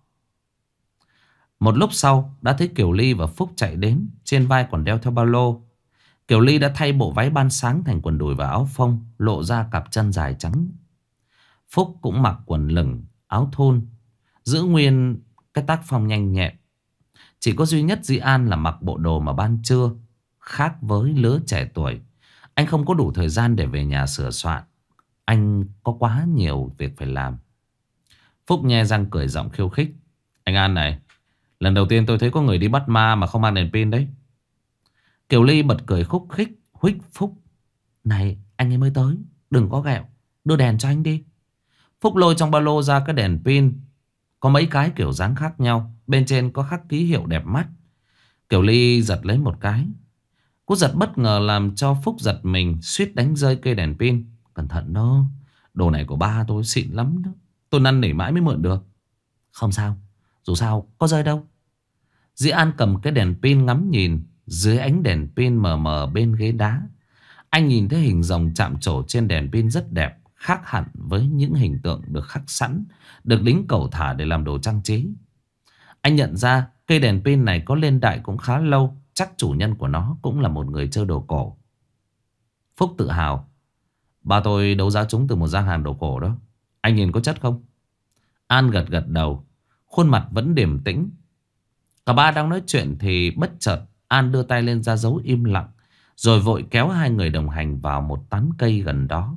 Một lúc sau đã thấy Kiều Ly và Phúc chạy đến. Trên vai còn đeo theo ba lô. Kiều Ly đã thay bộ váy ban sáng thành quần đùi và áo phông, lộ ra cặp chân dài trắng. Phúc cũng mặc quần lửng, áo thun, giữ nguyên cái tác phong nhanh nhẹn. Chỉ có duy nhất Di An là mặc bộ đồ mà ban trưa. Khác với lứa trẻ tuổi, anh không có đủ thời gian để về nhà sửa soạn. Anh có quá nhiều việc phải làm. Phúc nhe răng cười giọng khiêu khích. Anh An này, lần đầu tiên tôi thấy có người đi bắt ma mà không mang đèn pin đấy. Kiều Ly bật cười khúc khích, huých Phúc. Này, anh ấy mới tới, đừng có ghẹo, đưa đèn cho anh đi. Phúc lôi trong ba lô ra cái đèn pin, có mấy cái kiểu dáng khác nhau, bên trên có khắc ký hiệu đẹp mắt. Kiều Ly giật lấy một cái. Cú giật bất ngờ làm cho Phúc giật mình, suýt đánh rơi cây đèn pin. Cẩn thận đó, đồ này của ba tôi xịn lắm đó, tôi năn nỉ mãi mới mượn được. Không sao, dù sao có rơi đâu. Dĩ An cầm cái đèn pin ngắm nhìn. Dưới ánh đèn pin mờ mờ bên ghế đá, anh nhìn thấy hình rồng chạm trổ trên đèn pin rất đẹp, khác hẳn với những hình tượng được khắc sẵn, được lính cẩu thả để làm đồ trang trí. Anh nhận ra cây đèn pin này có lên đại cũng khá lâu, chắc chủ nhân của nó cũng là một người chơi đồ cổ. Phúc tự hào. Ba tôi đấu giá chúng từ một gian hàng đồ cổ đó. Anh nhìn có chất không? An gật gật đầu, khuôn mặt vẫn điềm tĩnh. Cả ba đang nói chuyện thì bất chợt An đưa tay lên ra dấu im lặng, rồi vội kéo hai người đồng hành vào một tán cây gần đó.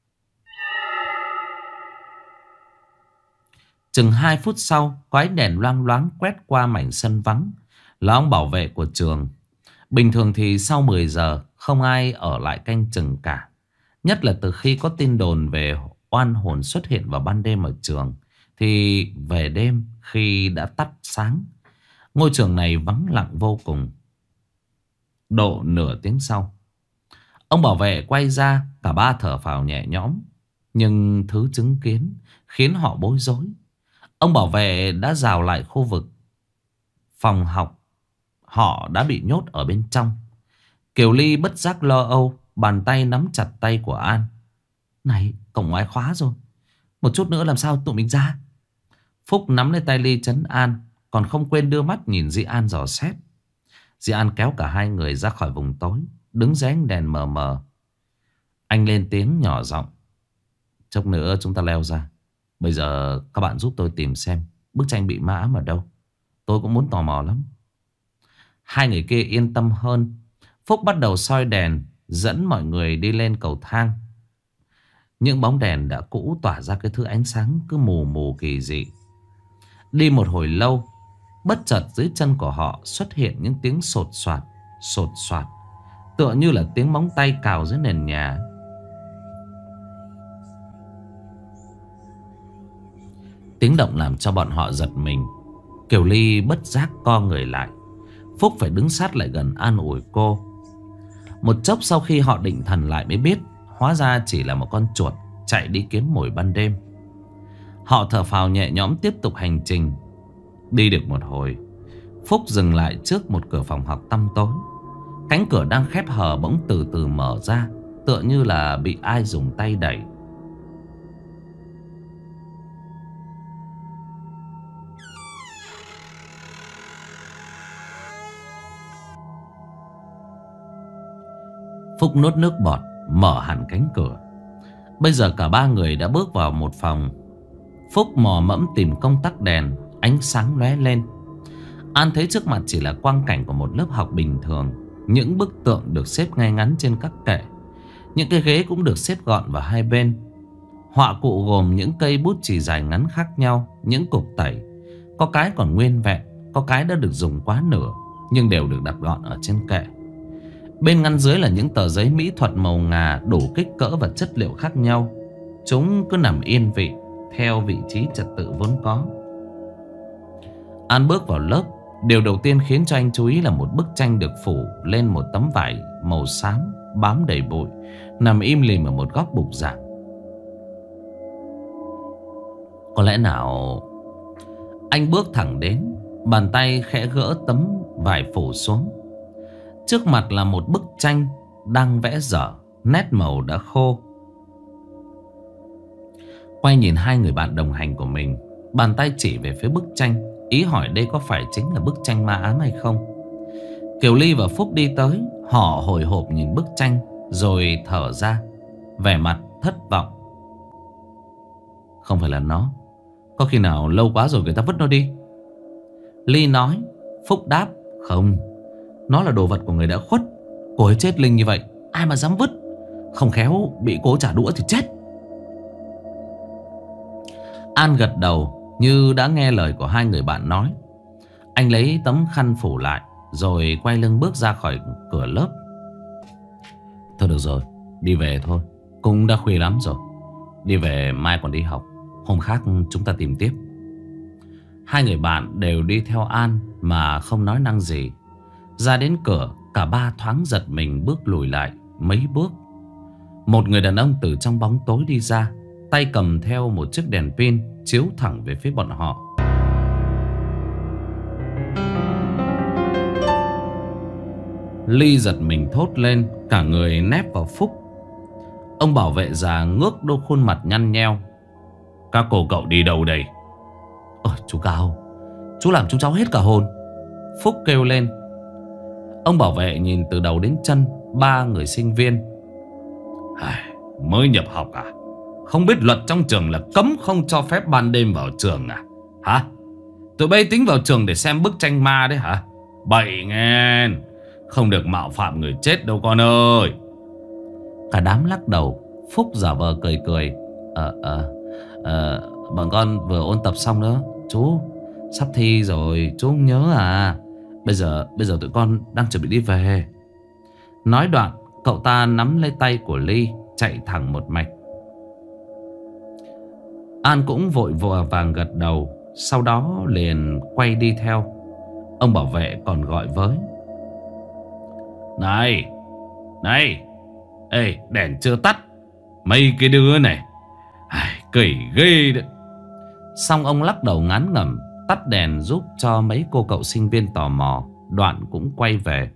Chừng hai phút sau, có ánh đèn loang loáng quét qua mảnh sân vắng, là ông bảo vệ của trường. Bình thường thì sau mười giờ không ai ở lại canh chừng cả. Nhất là từ khi có tin đồn về oan hồn xuất hiện vào ban đêm ở trường, thì về đêm khi đã tắt sáng, ngôi trường này vắng lặng vô cùng. Độ nửa tiếng sau, ông bảo vệ quay ra, cả ba thở phào nhẹ nhõm. Nhưng thứ chứng kiến khiến họ bối rối. Ông bảo vệ đã rào lại khu vực phòng học. Họ đã bị nhốt ở bên trong. Kiều Ly bất giác lo âu, bàn tay nắm chặt tay của An. Này, cổng ngoài khóa rồi, một chút nữa làm sao tụi mình ra? Phúc nắm lấy tay Ly trấn an, còn không quên đưa mắt nhìn Di An dò xét. Di An kéo cả hai người ra khỏi vùng tối, đứng dưới ánh đèn mờ mờ. Anh lên tiếng nhỏ giọng. Chốc nữa chúng ta leo ra. Bây giờ các bạn giúp tôi tìm xem bức tranh bị ma ám ở đâu. Tôi cũng muốn tò mò lắm. Hai người kia yên tâm hơn. Phúc bắt đầu soi đèn, dẫn mọi người đi lên cầu thang. Những bóng đèn đã cũ tỏa ra cái thứ ánh sáng cứ mù mù kỳ dị. Đi một hồi lâu, bất chợt dưới chân của họ xuất hiện những tiếng sột soạt, sột soạt, tựa như là tiếng móng tay cào dưới nền nhà. Tiếng động làm cho bọn họ giật mình. Kiều Ly bất giác co người lại. Phúc phải đứng sát lại gần an ủi cô. Một chốc sau khi họ định thần lại mới biết, hóa ra chỉ là một con chuột chạy đi kiếm mồi ban đêm. Họ thở phào nhẹ nhõm tiếp tục hành trình. Đi được một hồi, Phúc dừng lại trước một cửa phòng học tăm tối. Cánh cửa đang khép hờ bỗng từ từ mở ra, tựa như là bị ai dùng tay đẩy. Phúc nuốt nước bọt, mở hẳn cánh cửa. Bây giờ cả ba người đã bước vào một phòng. Phúc mò mẫm tìm công tắc đèn, ánh sáng lóe lên. An thấy trước mặt chỉ là quang cảnh của một lớp học bình thường. Những bức tượng được xếp ngay ngắn trên các kệ. Những cái ghế cũng được xếp gọn vào hai bên. Họa cụ gồm những cây bút chì dài ngắn khác nhau, những cục tẩy. Có cái còn nguyên vẹn, có cái đã được dùng quá nửa, nhưng đều được đặt gọn ở trên kệ. Bên ngăn dưới là những tờ giấy mỹ thuật màu ngà đủ kích cỡ và chất liệu khác nhau. Chúng cứ nằm yên vị theo vị trí trật tự vốn có. An bước vào lớp. Điều đầu tiên khiến cho anh chú ý là một bức tranh được phủ lên một tấm vải màu xám bám đầy bụi, nằm im lìm ở một góc bục giảng. Có lẽ nào... Anh bước thẳng đến, bàn tay khẽ gỡ tấm vải phủ xuống. Trước mặt là một bức tranh đang vẽ dở, nét màu đã khô. Quay nhìn hai người bạn đồng hành của mình, bàn tay chỉ về phía bức tranh, ý hỏi đây có phải chính là bức tranh ma ám hay không. Kiều Ly và Phúc đi tới, Họ hồi hộp nhìn bức tranh rồi thở ra, vẻ mặt thất vọng. Không phải là nó. Có khi nào lâu quá rồi người ta vứt nó đi? Ly nói. Phúc đáp. Không, nó là đồ vật của người đã khuất. Cô ấy chết linh như vậy, ai mà dám vứt. Không khéo bị cô trả đũa thì chết. An gật đầu như đã nghe lời của hai người bạn nói. Anh lấy tấm khăn phủ lại rồi quay lưng bước ra khỏi cửa lớp. Thôi được rồi, đi về thôi. Cũng đã khuya lắm rồi. Đi về mai còn đi học. Hôm khác chúng ta tìm tiếp. Hai người bạn đều đi theo An mà không nói năng gì. Ra đến cửa, cả ba thoáng giật mình bước lùi lại mấy bước. Một người đàn ông từ trong bóng tối đi ra, tay cầm theo một chiếc đèn pin chiếu thẳng về phía bọn họ. Ly giật mình thốt lên, cả người nép vào Phúc. Ông bảo vệ già ngước đôi khuôn mặt nhăn nheo. Các cô cậu đi đâu đây? Ôi chú Cao, chú làm chúng cháu hết cả hồn. Phúc kêu lên. Ông bảo vệ nhìn từ đầu đến chân ba người sinh viên. Mới nhập học à? Không biết luật trong trường là cấm không cho phép ban đêm vào trường à? Hả? Tụi bay tính vào trường để xem bức tranh ma đấy hả? Bậy nghe. Không được mạo phạm người chết đâu con ơi. Cả đám lắc đầu. Phúc giả vờ cười cười. Ờ ờ ờ Bọn con vừa ôn tập xong nữa. Chú sắp thi rồi, chú không nhớ à? Bây giờ bây giờ tụi con đang chuẩn bị đi về. Nói đoạn, cậu ta nắm lấy tay của Ly, chạy thẳng một mạch. An cũng vội vội vàng gật đầu, sau đó liền quay đi theo. Ông bảo vệ còn gọi với. Này, này, ê, đèn chưa tắt. Mấy cái đứa này, ai, kỳ ghê đấy. Xong ông lắc đầu ngán ngẩm, tắt đèn giúp cho mấy cô cậu sinh viên tò mò. Đoạn cũng quay về.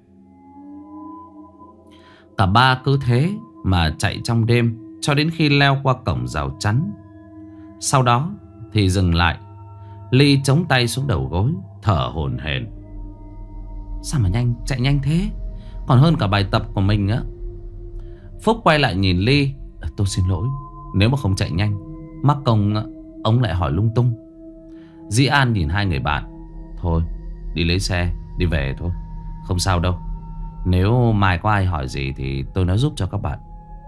Cả ba cứ thế mà chạy trong đêm cho đến khi leo qua cổng rào chắn. Sau đó thì dừng lại. Ly chống tay xuống đầu gối, thở hổn hển. Sao mà nhanh, chạy nhanh thế? Còn hơn cả bài tập của mình á. Phúc quay lại nhìn Ly. Tôi xin lỗi, nếu mà không chạy nhanh mắc công ông lại hỏi lung tung. Dĩ An nhìn hai người bạn. Thôi, đi lấy xe, đi về thôi. Không sao đâu. Nếu mai có ai hỏi gì thì tôi nói giúp cho các bạn.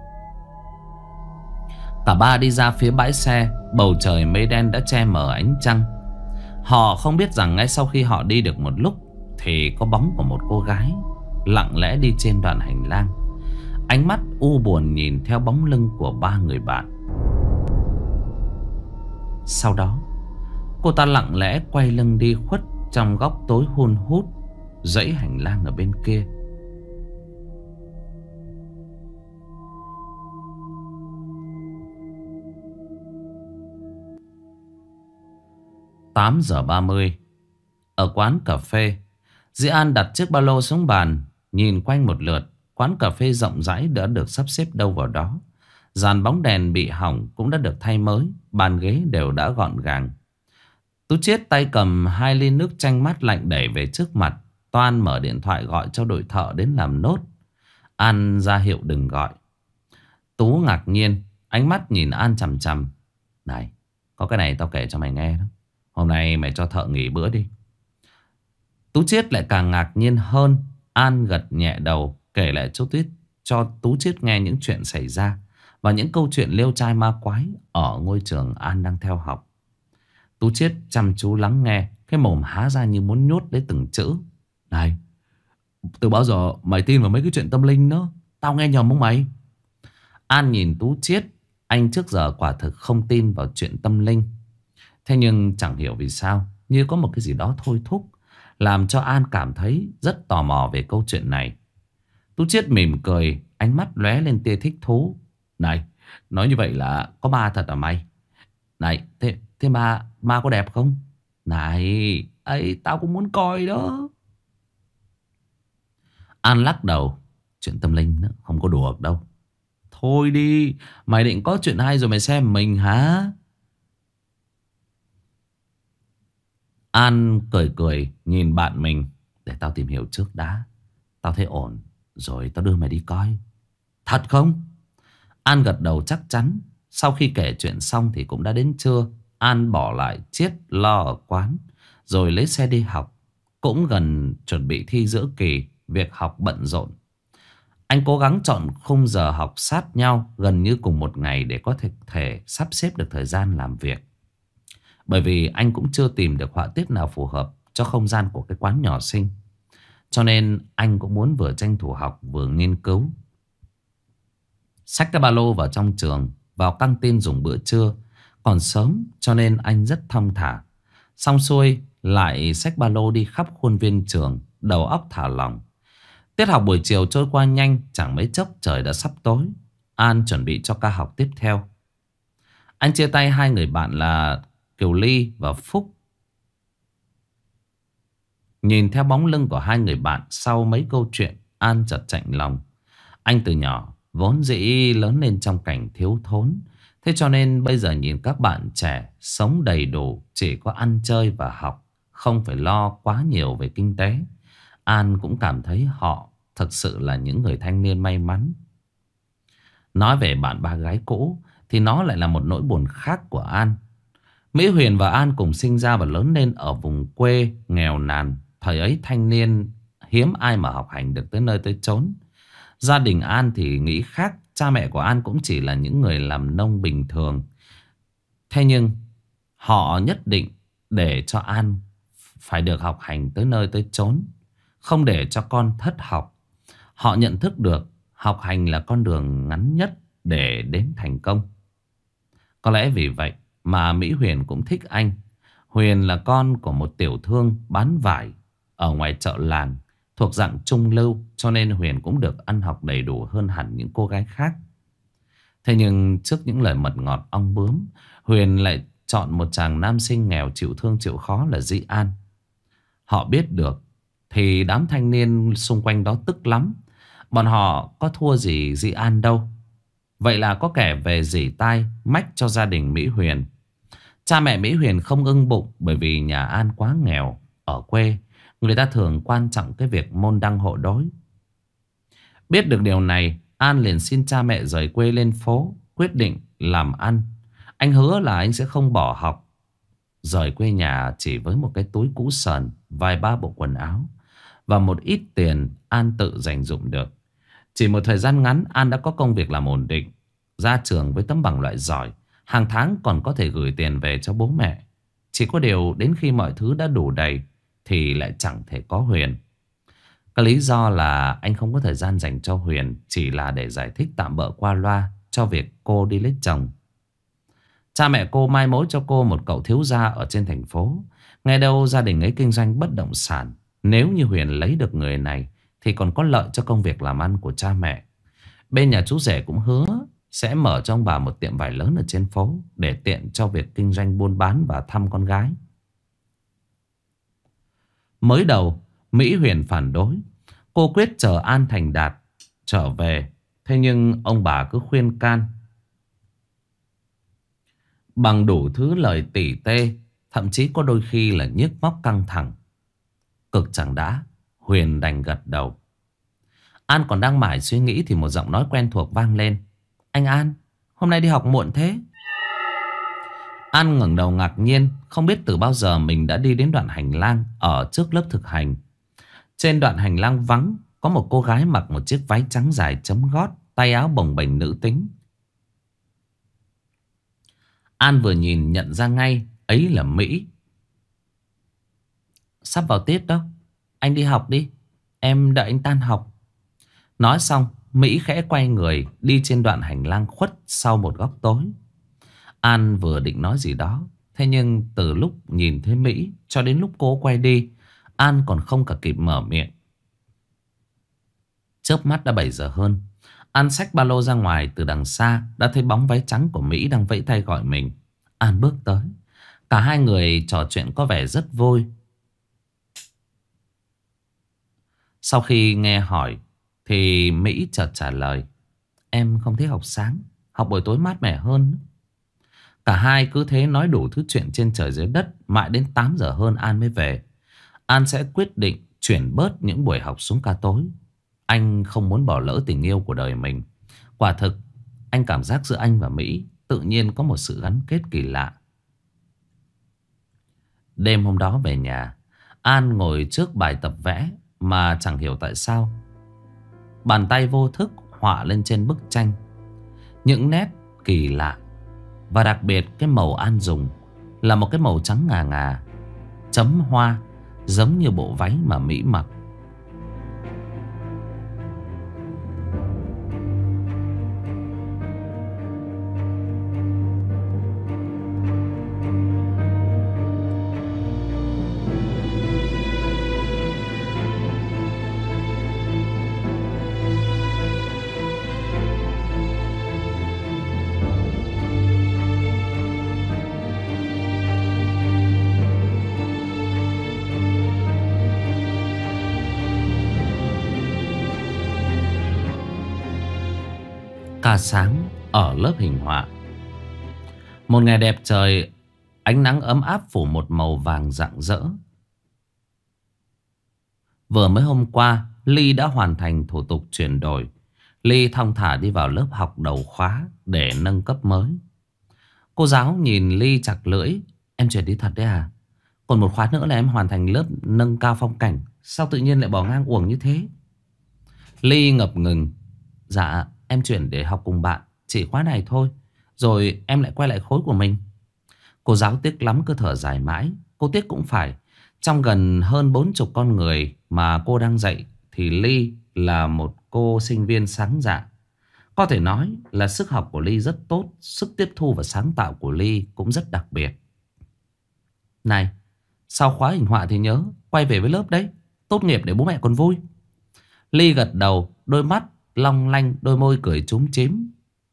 Cả ba đi ra phía bãi xe. Bầu trời mây đen đã che mờ ánh trăng. Họ không biết rằng ngay sau khi họ đi được một lúc thì có bóng của một cô gái lặng lẽ đi trên đoạn hành lang. Ánh mắt u buồn nhìn theo bóng lưng của ba người bạn. Sau đó cô ta lặng lẽ quay lưng đi khuất trong góc tối hun hút dãy hành lang ở bên kia. Tám giờ ba mươi. Ở quán cà phê, Dĩ An đặt chiếc ba lô xuống bàn, nhìn quanh một lượt. Quán cà phê rộng rãi đã được sắp xếp đâu vào đó. Dàn bóng đèn bị hỏng cũng đã được thay mới. Bàn ghế đều đã gọn gàng. Tú Chiết tay cầm hai ly nước chanh mát lạnh đẩy về trước mặt. Toan mở điện thoại gọi cho đội thợ đến làm nốt. An ra hiệu đừng gọi. Tú ngạc nhiên, ánh mắt nhìn An chằm chằm. Này, có cái này tao kể cho mày nghe đó. Hôm nay mày cho thợ nghỉ bữa đi. Tú Chiết lại càng ngạc nhiên hơn. An gật nhẹ đầu, kể lại cho Tuyết cho Tú Chiết nghe những chuyện xảy ra và những câu chuyện liêu trai ma quái ở ngôi trường An đang theo học. Tú Chiết chăm chú lắng nghe, cái mồm há ra như muốn nhốt lấy từng chữ. Này, từ bao giờ mày tin vào mấy cái chuyện tâm linh đó? Tao nghe nhầm không mày? An nhìn Tú Chiết. Anh trước giờ quả thực không tin vào chuyện tâm linh. Thế nhưng chẳng hiểu vì sao, như có một cái gì đó thôi thúc, làm cho An cảm thấy rất tò mò về câu chuyện này. Tú Chiết mỉm cười, ánh mắt lóe lên tia thích thú. Này, nói như vậy là có ma thật à mày? Này, thế, thế ma, ma có đẹp không? Này, ấy, tao cũng muốn coi đó. An lắc đầu. Chuyện tâm linh đó, không có đùa đâu. Thôi đi, mày định có chuyện hay rồi mày xem mình hả? An cười cười nhìn bạn mình. Để tao tìm hiểu trước đã. Tao thấy ổn. rồi tao đưa mày đi coi. Thật không? An gật đầu chắc chắn. Sau khi kể chuyện xong thì cũng đã đến trưa. An bỏ lại Chiết lo ở quán, rồi lấy xe đi học. Cũng gần chuẩn bị thi giữa kỳ, việc học bận rộn. Anh cố gắng chọn khung giờ học sát nhau, gần như cùng một ngày, để có thể, thể sắp xếp được thời gian làm việc. Bởi vì anh cũng chưa tìm được họa tiết nào phù hợp cho không gian của cái quán nhỏ xinh. Cho nên anh cũng muốn vừa tranh thủ học vừa nghiên cứu. Xách cái ba lô vào trong trường, vào căng tin dùng bữa trưa. Còn sớm cho nên anh rất thong thả. Xong xuôi lại xách ba lô đi khắp khuôn viên trường, đầu óc thả lỏng. Tiết học buổi chiều trôi qua nhanh, chẳng mấy chốc trời đã sắp tối. An chuẩn bị cho ca học tiếp theo. Anh chia tay hai người bạn là Kiều Ly và Phúc. Nhìn theo bóng lưng của hai người bạn sau mấy câu chuyện, An chợt chạnh lòng. Anh từ nhỏ vốn dĩ lớn lên trong cảnh thiếu thốn. Thế cho nên bây giờ nhìn các bạn trẻ sống đầy đủ, chỉ có ăn chơi và học, không phải lo quá nhiều về kinh tế. An cũng cảm thấy họ thực sự là những người thanh niên may mắn. Nói về bạn ba gái cũ thì nó lại là một nỗi buồn khác của An. Mỹ Huyền và An cùng sinh ra và lớn lên ở vùng quê nghèo nàn. Thời ấy thanh niên hiếm ai mà học hành được tới nơi tới chốn. Gia đình An thì nghĩ khác. Cha mẹ của An cũng chỉ là những người làm nông bình thường. Thế nhưng họ nhất định để cho An phải được học hành tới nơi tới chốn, không để cho con thất học. Họ nhận thức được học hành là con đường ngắn nhất để đến thành công. Có lẽ vì vậy mà Mỹ Huyền cũng thích anh. Huyền là con của một tiểu thương bán vải ở ngoài chợ làng, thuộc dạng trung lưu, cho nên Huyền cũng được ăn học đầy đủ hơn hẳn những cô gái khác. Thế nhưng trước những lời mật ngọt ong bướm, Huyền lại chọn một chàng nam sinh nghèo chịu thương chịu khó là Di An. Họ biết được thì đám thanh niên xung quanh đó tức lắm. Bọn họ có thua gì Di An đâu. Vậy là có kẻ về rỉ tai mách cho gia đình Mỹ Huyền. Cha mẹ Mỹ Huyền không ưng bụng, bởi vì nhà An quá nghèo. Ở quê người ta thường quan trọng cái việc môn đăng hộ đối. Biết được điều này, An liền xin cha mẹ rời quê lên phố, quyết định làm ăn. Anh hứa là anh sẽ không bỏ học. Rời quê nhà chỉ với một cái túi cũ sờn, vài ba bộ quần áo và một ít tiền An tự dành dụm được. Chỉ một thời gian ngắn, An đã có công việc làm ổn định, ra trường với tấm bằng loại giỏi, hàng tháng còn có thể gửi tiền về cho bố mẹ. Chỉ có điều đến khi mọi thứ đã đủ đầy thì lại chẳng thể có Huyền. Cái lý do là anh không có thời gian dành cho Huyền, chỉ là để giải thích tạm bợ qua loa cho việc cô đi lấy chồng. Cha mẹ cô mai mối cho cô một cậu thiếu gia ở trên thành phố. Nghe đâu gia đình ấy kinh doanh bất động sản. Nếu như Huyền lấy được người này thì còn có lợi cho công việc làm ăn của cha mẹ. Bên nhà chú rể cũng hứa sẽ mở cho ông bà một tiệm vải lớn ở trên phố, để tiện cho việc kinh doanh buôn bán và thăm con gái. Mới đầu Mỹ Huyền phản đối. Cô quyết chờ An thành đạt trở về. Thế nhưng ông bà cứ khuyên can bằng đủ thứ lời tỉ tê, thậm chí có đôi khi là nhức móc căng thẳng. Cực chẳng đã, Huyền đành gật đầu. An còn đang mải suy nghĩ thì một giọng nói quen thuộc vang lên. Anh An, hôm nay đi học muộn thế? An ngẩng đầu ngạc nhiên, không biết từ bao giờ mình đã đi đến đoạn hành lang ở trước lớp thực hành. Trên đoạn hành lang vắng, có một cô gái mặc một chiếc váy trắng dài chấm gót, tay áo bồng bềnh nữ tính. An vừa nhìn nhận ra ngay, ấy là Mỹ. Sắp vào tiết đó, anh đi học đi, em đợi anh tan học. Nói xong, Mỹ khẽ quay người đi trên đoạn hành lang khuất sau một góc tối. An vừa định nói gì đó, thế nhưng từ lúc nhìn thấy Mỹ cho đến lúc cô quay đi, An còn không cả kịp mở miệng. Chớp mắt đã bảy giờ hơn. An xách ba lô ra ngoài, từ đằng xa đã thấy bóng váy trắng của Mỹ đang vẫy tay gọi mình. An bước tới. Cả hai người trò chuyện có vẻ rất vui. Sau khi nghe hỏi thì Mỹ chợt trả lời. Em không thích học sáng, học buổi tối mát mẻ hơn. Cả hai cứ thế nói đủ thứ chuyện trên trời dưới đất. Mãi đến tám giờ hơn An mới về. An sẽ quyết định chuyển bớt những buổi học xuống ca tối. Anh không muốn bỏ lỡ tình yêu của đời mình. Quả thực, anh cảm giác giữa anh và Mỹ tự nhiên có một sự gắn kết kỳ lạ. Đêm hôm đó về nhà, An ngồi trước bài tập vẽ mà chẳng hiểu tại sao bàn tay vô thức họa lên trên bức tranh những nét kỳ lạ. Và đặc biệt cái màu An dùng là một cái màu trắng ngà ngà, chấm hoa, giống như bộ váy mà Mỹ mặc. Ca sáng ở lớp hình họa. Một ngày đẹp trời, ánh nắng ấm áp phủ một màu vàng rạng rỡ. Vừa mới hôm qua, Ly đã hoàn thành thủ tục chuyển đổi. Ly thong thả đi vào lớp học đầu khóa để nâng cấp mới. Cô giáo nhìn Ly chặt lưỡi. Em chuyển đi thật đấy à? Còn một khóa nữa là em hoàn thành lớp nâng cao phong cảnh. Sao tự nhiên lại bỏ ngang uổng như thế? Ly ngập ngừng. Dạ, em chuyển để học cùng bạn, chỉ khóa này thôi, rồi em lại quay lại khối của mình. Cô giáo tiếc lắm cứ thở dài mãi. Cô tiếc cũng phải. Trong gần hơn bốn chục con người mà cô đang dạy thì Ly là một cô sinh viên sáng dạ. Có thể nói là sức học của Ly rất tốt, sức tiếp thu và sáng tạo của Ly cũng rất đặc biệt. Này, sau khóa hình họa thì nhớ quay về với lớp đấy, tốt nghiệp để bố mẹ còn vui. Ly gật đầu, đôi mắt long lanh, đôi môi cười chúm chím.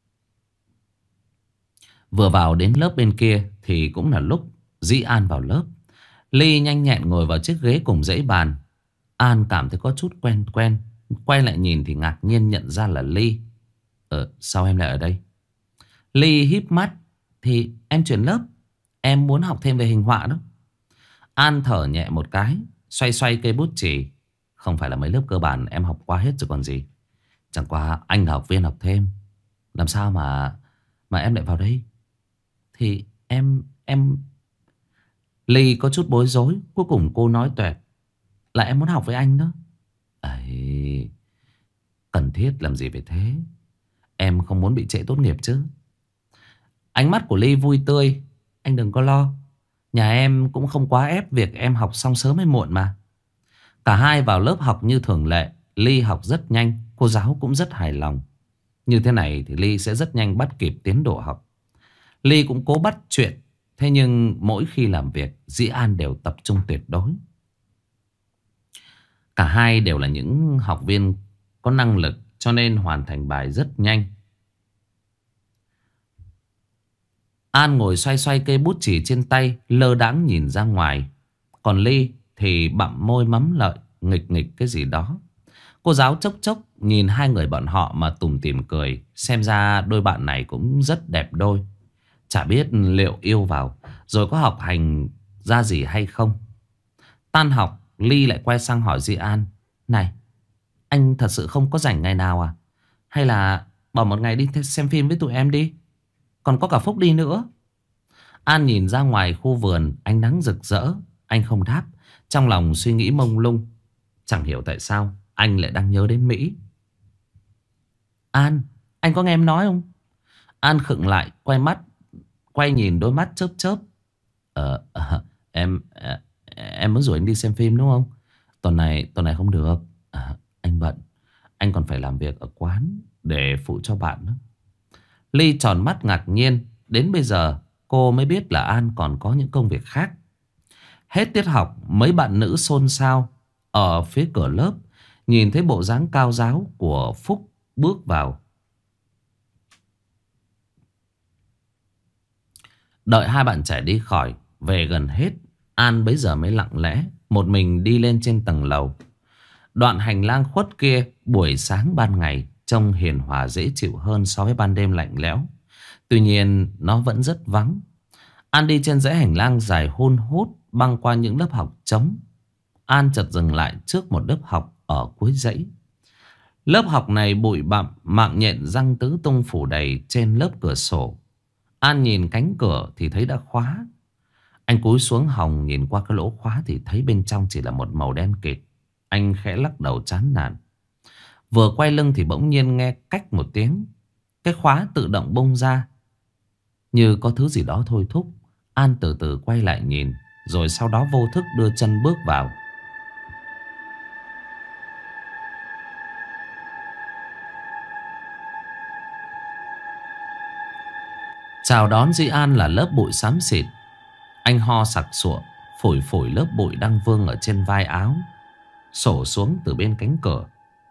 Vừa vào đến lớp bên kia thì cũng là lúc Dĩ An vào lớp. Ly nhanh nhẹn ngồi vào chiếc ghế cùng dãy bàn. An cảm thấy có chút quen quen, quay lại nhìn thì ngạc nhiên nhận ra là Ly. Ờ, sao em lại ở đây? Ly híp mắt. Thì em chuyển lớp, em muốn học thêm về hình họa đó. An thở nhẹ một cái, xoay xoay cây bút chì. Không phải là mấy lớp cơ bản em học qua hết rồi còn gì. Chẳng qua anh là học viên học thêm, làm sao mà Mà em lại vào đây? Thì em Em Ly có chút bối rối. Cuối cùng cô nói toẹt là em muốn học với anh đó. Ấy, cần thiết làm gì về thế? Em không muốn bị trễ tốt nghiệp chứ? Ánh mắt của Ly vui tươi. Anh đừng có lo, nhà em cũng không quá ép việc em học xong sớm hay muộn mà. Cả hai vào lớp học như thường lệ. Ly học rất nhanh, cô giáo cũng rất hài lòng. Như thế này thì Ly sẽ rất nhanh bắt kịp tiến độ học. Ly cũng cố bắt chuyện. Thế nhưng mỗi khi làm việc, Dĩ An đều tập trung tuyệt đối. Cả hai đều là những học viên có năng lực, cho nên hoàn thành bài rất nhanh. An ngồi xoay xoay cây bút chì trên tay, lơ đãng nhìn ra ngoài. Còn Ly thì bặm môi mắm lợi, nghịch nghịch cái gì đó. Cô giáo chốc chốc nhìn hai người bọn họ mà tủm tỉm cười. Xem ra đôi bạn này cũng rất đẹp đôi. Chả biết liệu yêu vào rồi có học hành ra gì hay không. Tan học, Ly lại quay sang hỏi Di An. Này, anh thật sự không có rảnh ngày nào à? Hay là bỏ một ngày đi xem phim với tụi em đi, còn có cả Phúc đi nữa. An nhìn ra ngoài khu vườn, ánh nắng rực rỡ. Anh không đáp, trong lòng suy nghĩ mông lung. Chẳng hiểu tại sao anh lại đang nhớ đến Mỹ. An, anh có nghe em nói không? An khựng lại, quay mắt, quay nhìn đôi mắt chớp chớp. Ờ, à, em à, em muốn rủ anh đi xem phim đúng không? Tuần này tuần này không được. À, anh bận, anh còn phải làm việc ở quán để phụ cho bạn nữa. Ly tròn mắt ngạc nhiên. Đến bây giờ cô mới biết là An còn có những công việc khác. Hết tiết học, mấy bạn nữ xôn xao ở phía cửa lớp. Nhìn thấy bộ dáng cao ráo của Phúc bước vào. Đợi hai bạn trẻ đi khỏi, về gần hết, An bấy giờ mới lặng lẽ một mình đi lên trên tầng lầu. Đoạn hành lang khuất kia, buổi sáng ban ngày trông hiền hòa dễ chịu hơn so với ban đêm lạnh lẽo. Tuy nhiên nó vẫn rất vắng. An đi trên dãy hành lang dài hun hút, băng qua những lớp học trống. An chợt dừng lại trước một lớp học ở cuối dãy. Lớp học này bụi bặm, mạng nhện răng tứ tung phủ đầy trên lớp cửa sổ. An nhìn cánh cửa thì thấy đã khóa. Anh cúi xuống hòng nhìn qua cái lỗ khóa thì thấy bên trong chỉ là một màu đen kịt. Anh khẽ lắc đầu chán nản. Vừa quay lưng thì bỗng nhiên nghe cách một tiếng. Cái khóa tự động bung ra, như có thứ gì đó thôi thúc. An từ từ quay lại nhìn, rồi sau đó vô thức đưa chân bước vào. Chào đón Di An là lớp bụi xám xịt. Anh ho sặc sụa, phủi phủi lớp bụi đang vương ở trên vai áo, xổ xuống từ bên cánh cửa.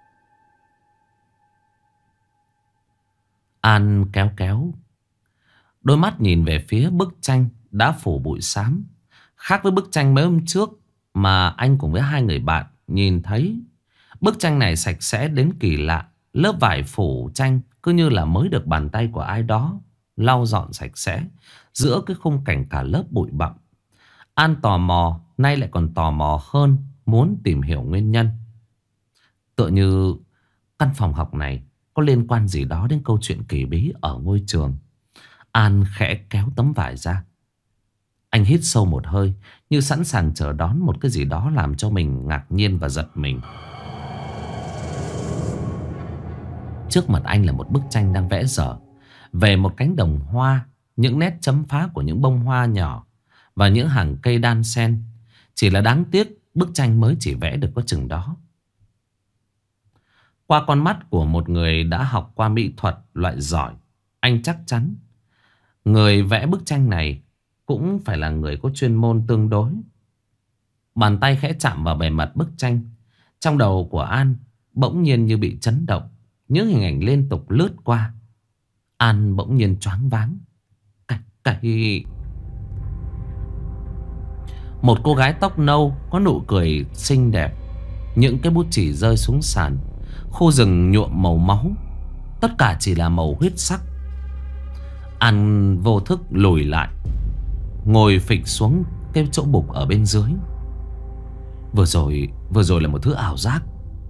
An kéo kéo đôi mắt nhìn về phía bức tranh đã phủ bụi xám. Khác với bức tranh mấy hôm trước mà anh cùng với hai người bạn nhìn thấy, bức tranh này sạch sẽ đến kỳ lạ. Lớp vải phủ tranh cứ như là mới được bàn tay của ai đó lau dọn sạch sẽ giữa cái khung cảnh cả lớp bụi bặm. An tò mò, nay lại còn tò mò hơn, muốn tìm hiểu nguyên nhân. Tựa như căn phòng học này có liên quan gì đó đến câu chuyện kỳ bí ở ngôi trường. An khẽ kéo tấm vải ra. Anh hít sâu một hơi, như sẵn sàng chờ đón một cái gì đó làm cho mình ngạc nhiên và giật mình. Trước mặt anh là một bức tranh đang vẽ dở về một cánh đồng hoa, những nét chấm phá của những bông hoa nhỏ và những hàng cây đan xen. Chỉ là đáng tiếc bức tranh mới chỉ vẽ được có chừng đó. Qua con mắt của một người đã học qua mỹ thuật loại giỏi, anh chắc chắn người vẽ bức tranh này cũng phải là người có chuyên môn tương đối. Bàn tay khẽ chạm vào bề mặt bức tranh. Trong đầu của An bỗng nhiên như bị chấn động. Những hình ảnh liên tục lướt qua. An bỗng nhiên choáng váng. Cái, cái... Một cô gái tóc nâu có nụ cười xinh đẹp. Những cái bút chì rơi xuống sàn. Khu rừng nhuộm màu máu. Tất cả chỉ là màu huyết sắc. An vô thức lùi lại, ngồi phịch xuống cái chỗ bục ở bên dưới. Vừa rồi Vừa rồi là một thứ ảo giác.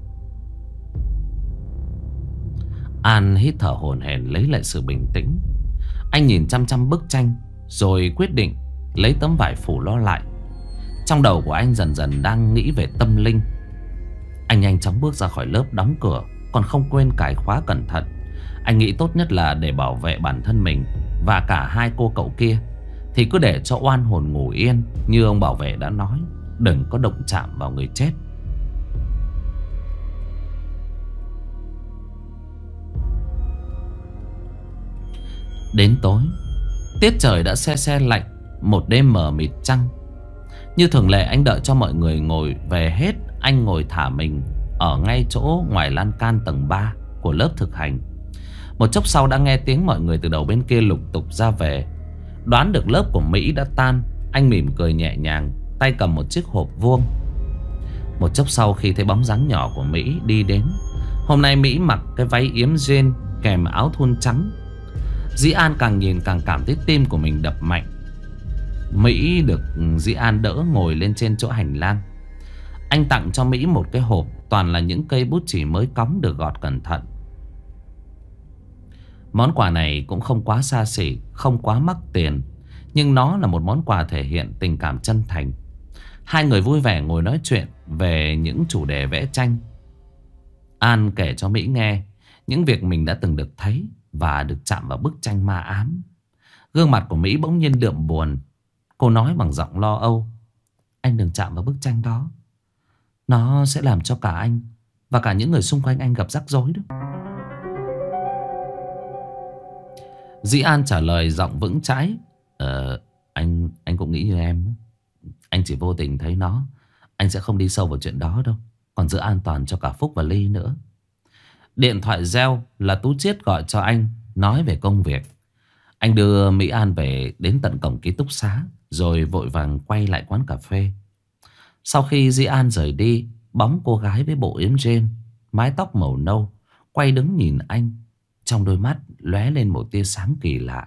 An hít thở hổn hển lấy lại sự bình tĩnh. Anh nhìn chăm chăm bức tranh, rồi quyết định lấy tấm vải phủ lo lại. Trong đầu của anh dần dần đang nghĩ về tâm linh. Anh nhanh chóng bước ra khỏi lớp đóng cửa, còn không quên cài khóa cẩn thận. Anh nghĩ tốt nhất là để bảo vệ bản thân mình và cả hai cô cậu kia thì cứ để cho oan hồn ngủ yên. Như ông bảo vệ đã nói, đừng có động chạm vào người chết. Đến tối, tiết trời đã se se lạnh. Một đêm mờ mịt trăng. Như thường lệ anh đợi cho mọi người ngồi về hết. Anh ngồi thả mình ở ngay chỗ ngoài lan can tầng ba của lớp thực hành. Một chốc sau đã nghe tiếng mọi người từ đầu bên kia lục tục ra về. Đoán được lớp của Mỹ đã tan, anh mỉm cười nhẹ nhàng, tay cầm một chiếc hộp vuông. Một chốc sau khi thấy bóng dáng nhỏ của Mỹ đi đến. Hôm nay Mỹ mặc cái váy yếm jean kèm áo thun trắng. Dĩ An càng nhìn càng cảm thấy tim của mình đập mạnh. Mỹ được Dĩ An đỡ ngồi lên trên chỗ hành lang. Anh tặng cho Mỹ một cái hộp toàn là những cây bút chì mới cóng được gọt cẩn thận. Món quà này cũng không quá xa xỉ, không quá mắc tiền, nhưng nó là một món quà thể hiện tình cảm chân thành. Hai người vui vẻ ngồi nói chuyện về những chủ đề vẽ tranh. An kể cho Mỹ nghe những việc mình đã từng được thấy và được chạm vào bức tranh ma ám. Gương mặt của Mỹ bỗng nhiên đượm buồn. Cô nói bằng giọng lo âu: anh đừng chạm vào bức tranh đó. Nó sẽ làm cho cả anh và cả những người xung quanh anh gặp rắc rối đó. Dĩ An trả lời giọng vững chãi: Ờ, anh anh cũng nghĩ như em. Anh chỉ vô tình thấy nó. Anh sẽ không đi sâu vào chuyện đó đâu. Còn giữ an toàn cho cả Phúc và Ly nữa. Điện thoại reo là Tú Chiết gọi cho anh, nói về công việc. Anh đưa Mỹ An về đến tận cổng ký túc xá, rồi vội vàng quay lại quán cà phê. Sau khi Dĩ An rời đi, bóng cô gái với bộ yếm jean, mái tóc màu nâu quay đứng nhìn anh. Trong đôi mắt lóe lên một tia sáng kỳ lạ.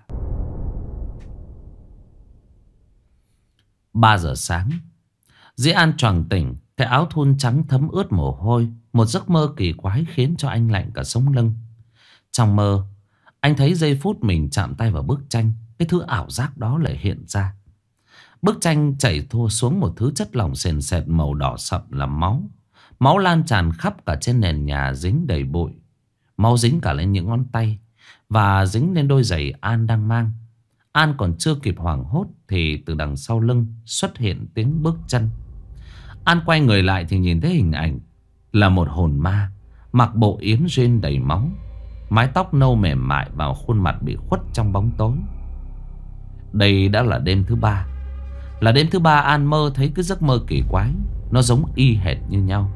Ba giờ sáng, Dĩ An choàng tỉnh, cái áo thun trắng thấm ướt mồ hôi, Một giấc mơ kỳ quái khiến cho anh lạnh cả sống lưng. Trong mơ, anh thấy giây phút mình chạm tay vào bức tranh, cái thứ ảo giác đó lại hiện ra. Bức tranh chảy thua xuống một thứ chất lỏng sền sệt màu đỏ sậm là máu. Máu lan tràn khắp cả trên nền nhà dính đầy bụi. Máu dính cả lên những ngón tay và dính lên đôi giày An đang mang. An còn chưa kịp hoảng hốt thì từ đằng sau lưng xuất hiện tiếng bước chân. An quay người lại thì nhìn thấy hình ảnh là một hồn ma mặc bộ yếm jean đầy máu, mái tóc nâu mềm mại vào khuôn mặt bị khuất trong bóng tối. Đây đã là đêm thứ ba. Là đêm thứ ba An mơ thấy cái giấc mơ kỳ quái. Nó giống y hệt như nhau.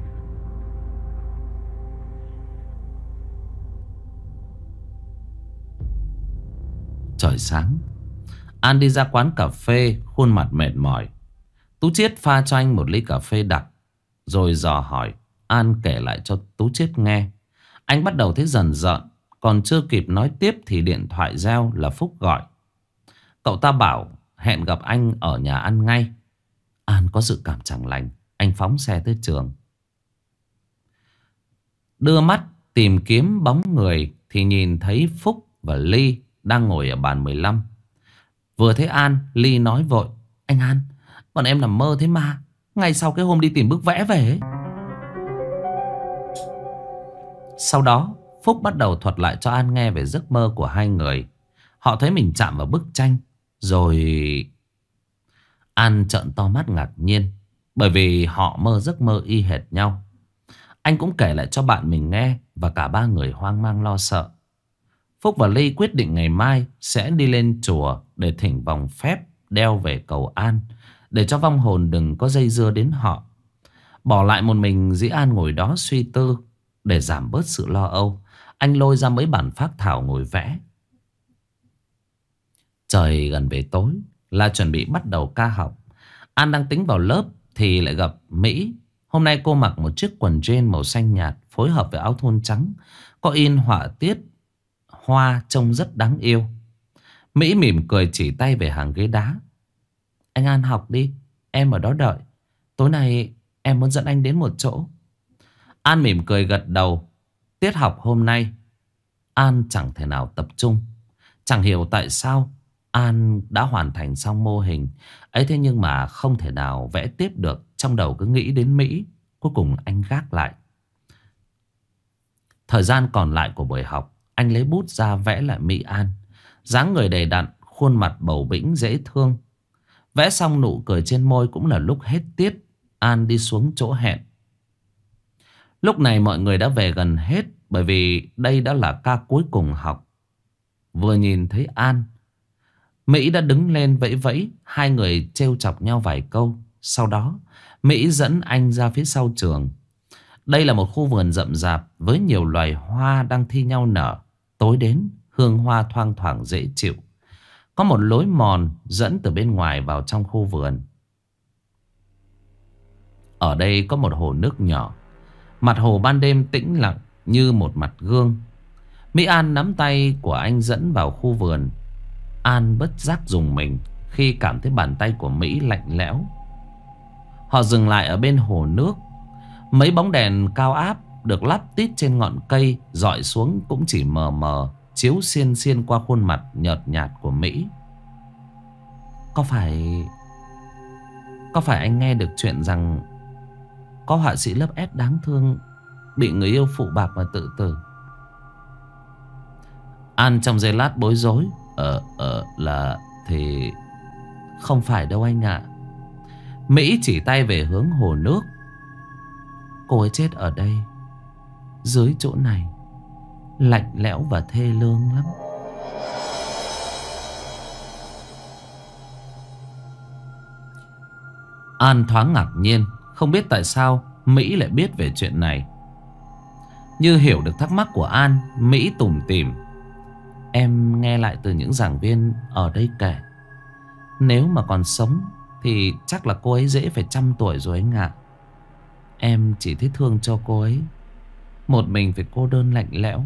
Trời sáng, An đi ra quán cà phê, khuôn mặt mệt mỏi. Tú Chiết pha cho anh một ly cà phê đặc, rồi dò hỏi. An kể lại cho Tú Chiết nghe. Anh bắt đầu thấy dần dợn. Còn chưa kịp nói tiếp thì điện thoại reo là Phúc gọi. Cậu ta bảo hẹn gặp anh ở nhà ăn ngay. An có dự cảm chẳng lành. Anh phóng xe tới trường. Đưa mắt tìm kiếm bóng người thì nhìn thấy Phúc và Ly đang ngồi ở bàn mười lăm. Vừa thấy An, Ly nói vội. Anh An, bọn em nằm mơ thấy ma ngay sau cái hôm đi tìm bức vẽ về ấy. Sau đó Phúc bắt đầu thuật lại cho An nghe về giấc mơ của hai người. Họ thấy mình chạm vào bức tranh. Rồi An trợn to mắt ngạc nhiên, bởi vì họ mơ giấc mơ y hệt nhau. Anh cũng kể lại cho bạn mình nghe, và cả ba người hoang mang lo sợ. Phúc và Ly quyết định ngày mai sẽ đi lên chùa để thỉnh vòng phép đeo về cầu An, để cho vong hồn đừng có dây dưa đến họ. Bỏ lại một mình Dĩ An ngồi đó suy tư. Để giảm bớt sự lo âu, anh lôi ra mấy bản phác thảo ngồi vẽ. Trời gần về tối là chuẩn bị bắt đầu ca học. An đang tính vào lớp thì lại gặp Mỹ. Hôm nay cô mặc một chiếc quần jean màu xanh nhạt phối hợp với áo thun trắng, có in họa tiết hoa trông rất đáng yêu. Mỹ mỉm cười chỉ tay về hàng ghế đá. Anh An học đi, em ở đó đợi. Tối nay em muốn dẫn anh đến một chỗ. An mỉm cười gật đầu. Tiết học hôm nay An chẳng thể nào tập trung. Chẳng hiểu tại sao An đã hoàn thành xong mô hình ấy, thế nhưng mà không thể nào vẽ tiếp được. Trong đầu cứ nghĩ đến Mỹ. Cuối cùng anh gác lại. Thời gian còn lại của buổi học, anh lấy bút ra vẽ lại Mỹ An. Dáng người đầy đặn, khuôn mặt bầu bĩnh dễ thương. Vẽ xong nụ cười trên môi cũng là lúc hết tiết. An đi xuống chỗ hẹn. Lúc này mọi người đã về gần hết, bởi vì đây đã là ca cuối cùng học. Vừa nhìn thấy An, Mỹ đã đứng lên vẫy vẫy. Hai người trêu chọc nhau vài câu. Sau đó Mỹ dẫn anh ra phía sau trường. Đây là một khu vườn rậm rạp với nhiều loài hoa đang thi nhau nở. Tối đến hương hoa thoang thoảng dễ chịu. Có một lối mòn dẫn từ bên ngoài vào trong khu vườn. Ở đây có một hồ nước nhỏ. Mặt hồ ban đêm tĩnh lặng như một mặt gương. Mỹ An nắm tay của anh dẫn vào khu vườn. An bất giác rùng mình khi cảm thấy bàn tay của Mỹ lạnh lẽo. Họ dừng lại ở bên hồ nước. Mấy bóng đèn cao áp được lắp tít trên ngọn cây dọi xuống cũng chỉ mờ mờ, chiếu xiên xiên qua khuôn mặt nhợt nhạt của Mỹ. Có phải Có phải anh nghe được chuyện rằng có họa sĩ lớp S đáng thương bị người yêu phụ bạc mà tự tử? An trong giây lát bối rối. Ờ, ờ là thì không phải đâu anh ạ. Mỹ chỉ tay về hướng hồ nước. Cô ấy chết ở đây, dưới chỗ này, lạnh lẽo và thê lương lắm. An thoáng ngạc nhiên, không biết tại sao Mỹ lại biết về chuyện này. Như hiểu được thắc mắc của An, Mỹ tủm tỉm. Em nghe lại từ những giảng viên ở đây kể. Nếu mà còn sống thì chắc là cô ấy dễ phải trăm tuổi rồi anh ạ. Em chỉ thấy thương cho cô ấy, một mình phải cô đơn lạnh lẽo.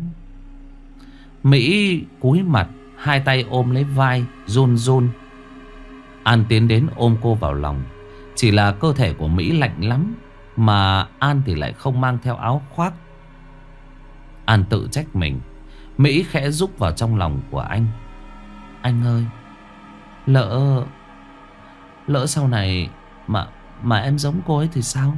Mỹ cúi mặt, hai tay ôm lấy vai, run run. An tiến đến ôm cô vào lòng. Chỉ là cơ thể của Mỹ lạnh lắm. Mà An thì lại không mang theo áo khoác. An tự trách mình. Mỹ khẽ rúc vào trong lòng của anh. Anh ơi, Lỡ Lỡ sau này Mà mà em giống cô ấy thì sao?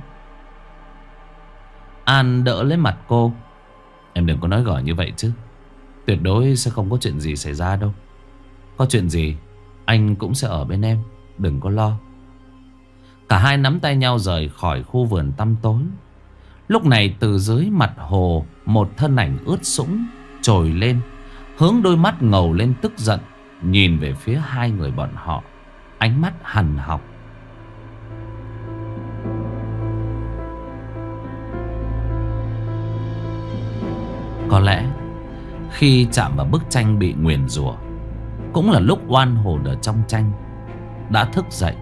An đỡ lấy mặt cô. Em đừng có nói gở như vậy chứ. Tuyệt đối sẽ không có chuyện gì xảy ra đâu. Có chuyện gì anh cũng sẽ ở bên em, đừng có lo. Cả hai nắm tay nhau rời khỏi khu vườn tăm tối. Lúc này từ dưới mặt hồ, một thân ảnh ướt sũng trồi lên, hướng đôi mắt ngầu lên tức giận, nhìn về phía hai người bọn họ, ánh mắt hằn học. Có lẽ khi chạm vào bức tranh bị nguyền rủa, cũng là lúc oan hồn ở trong tranh đã thức dậy.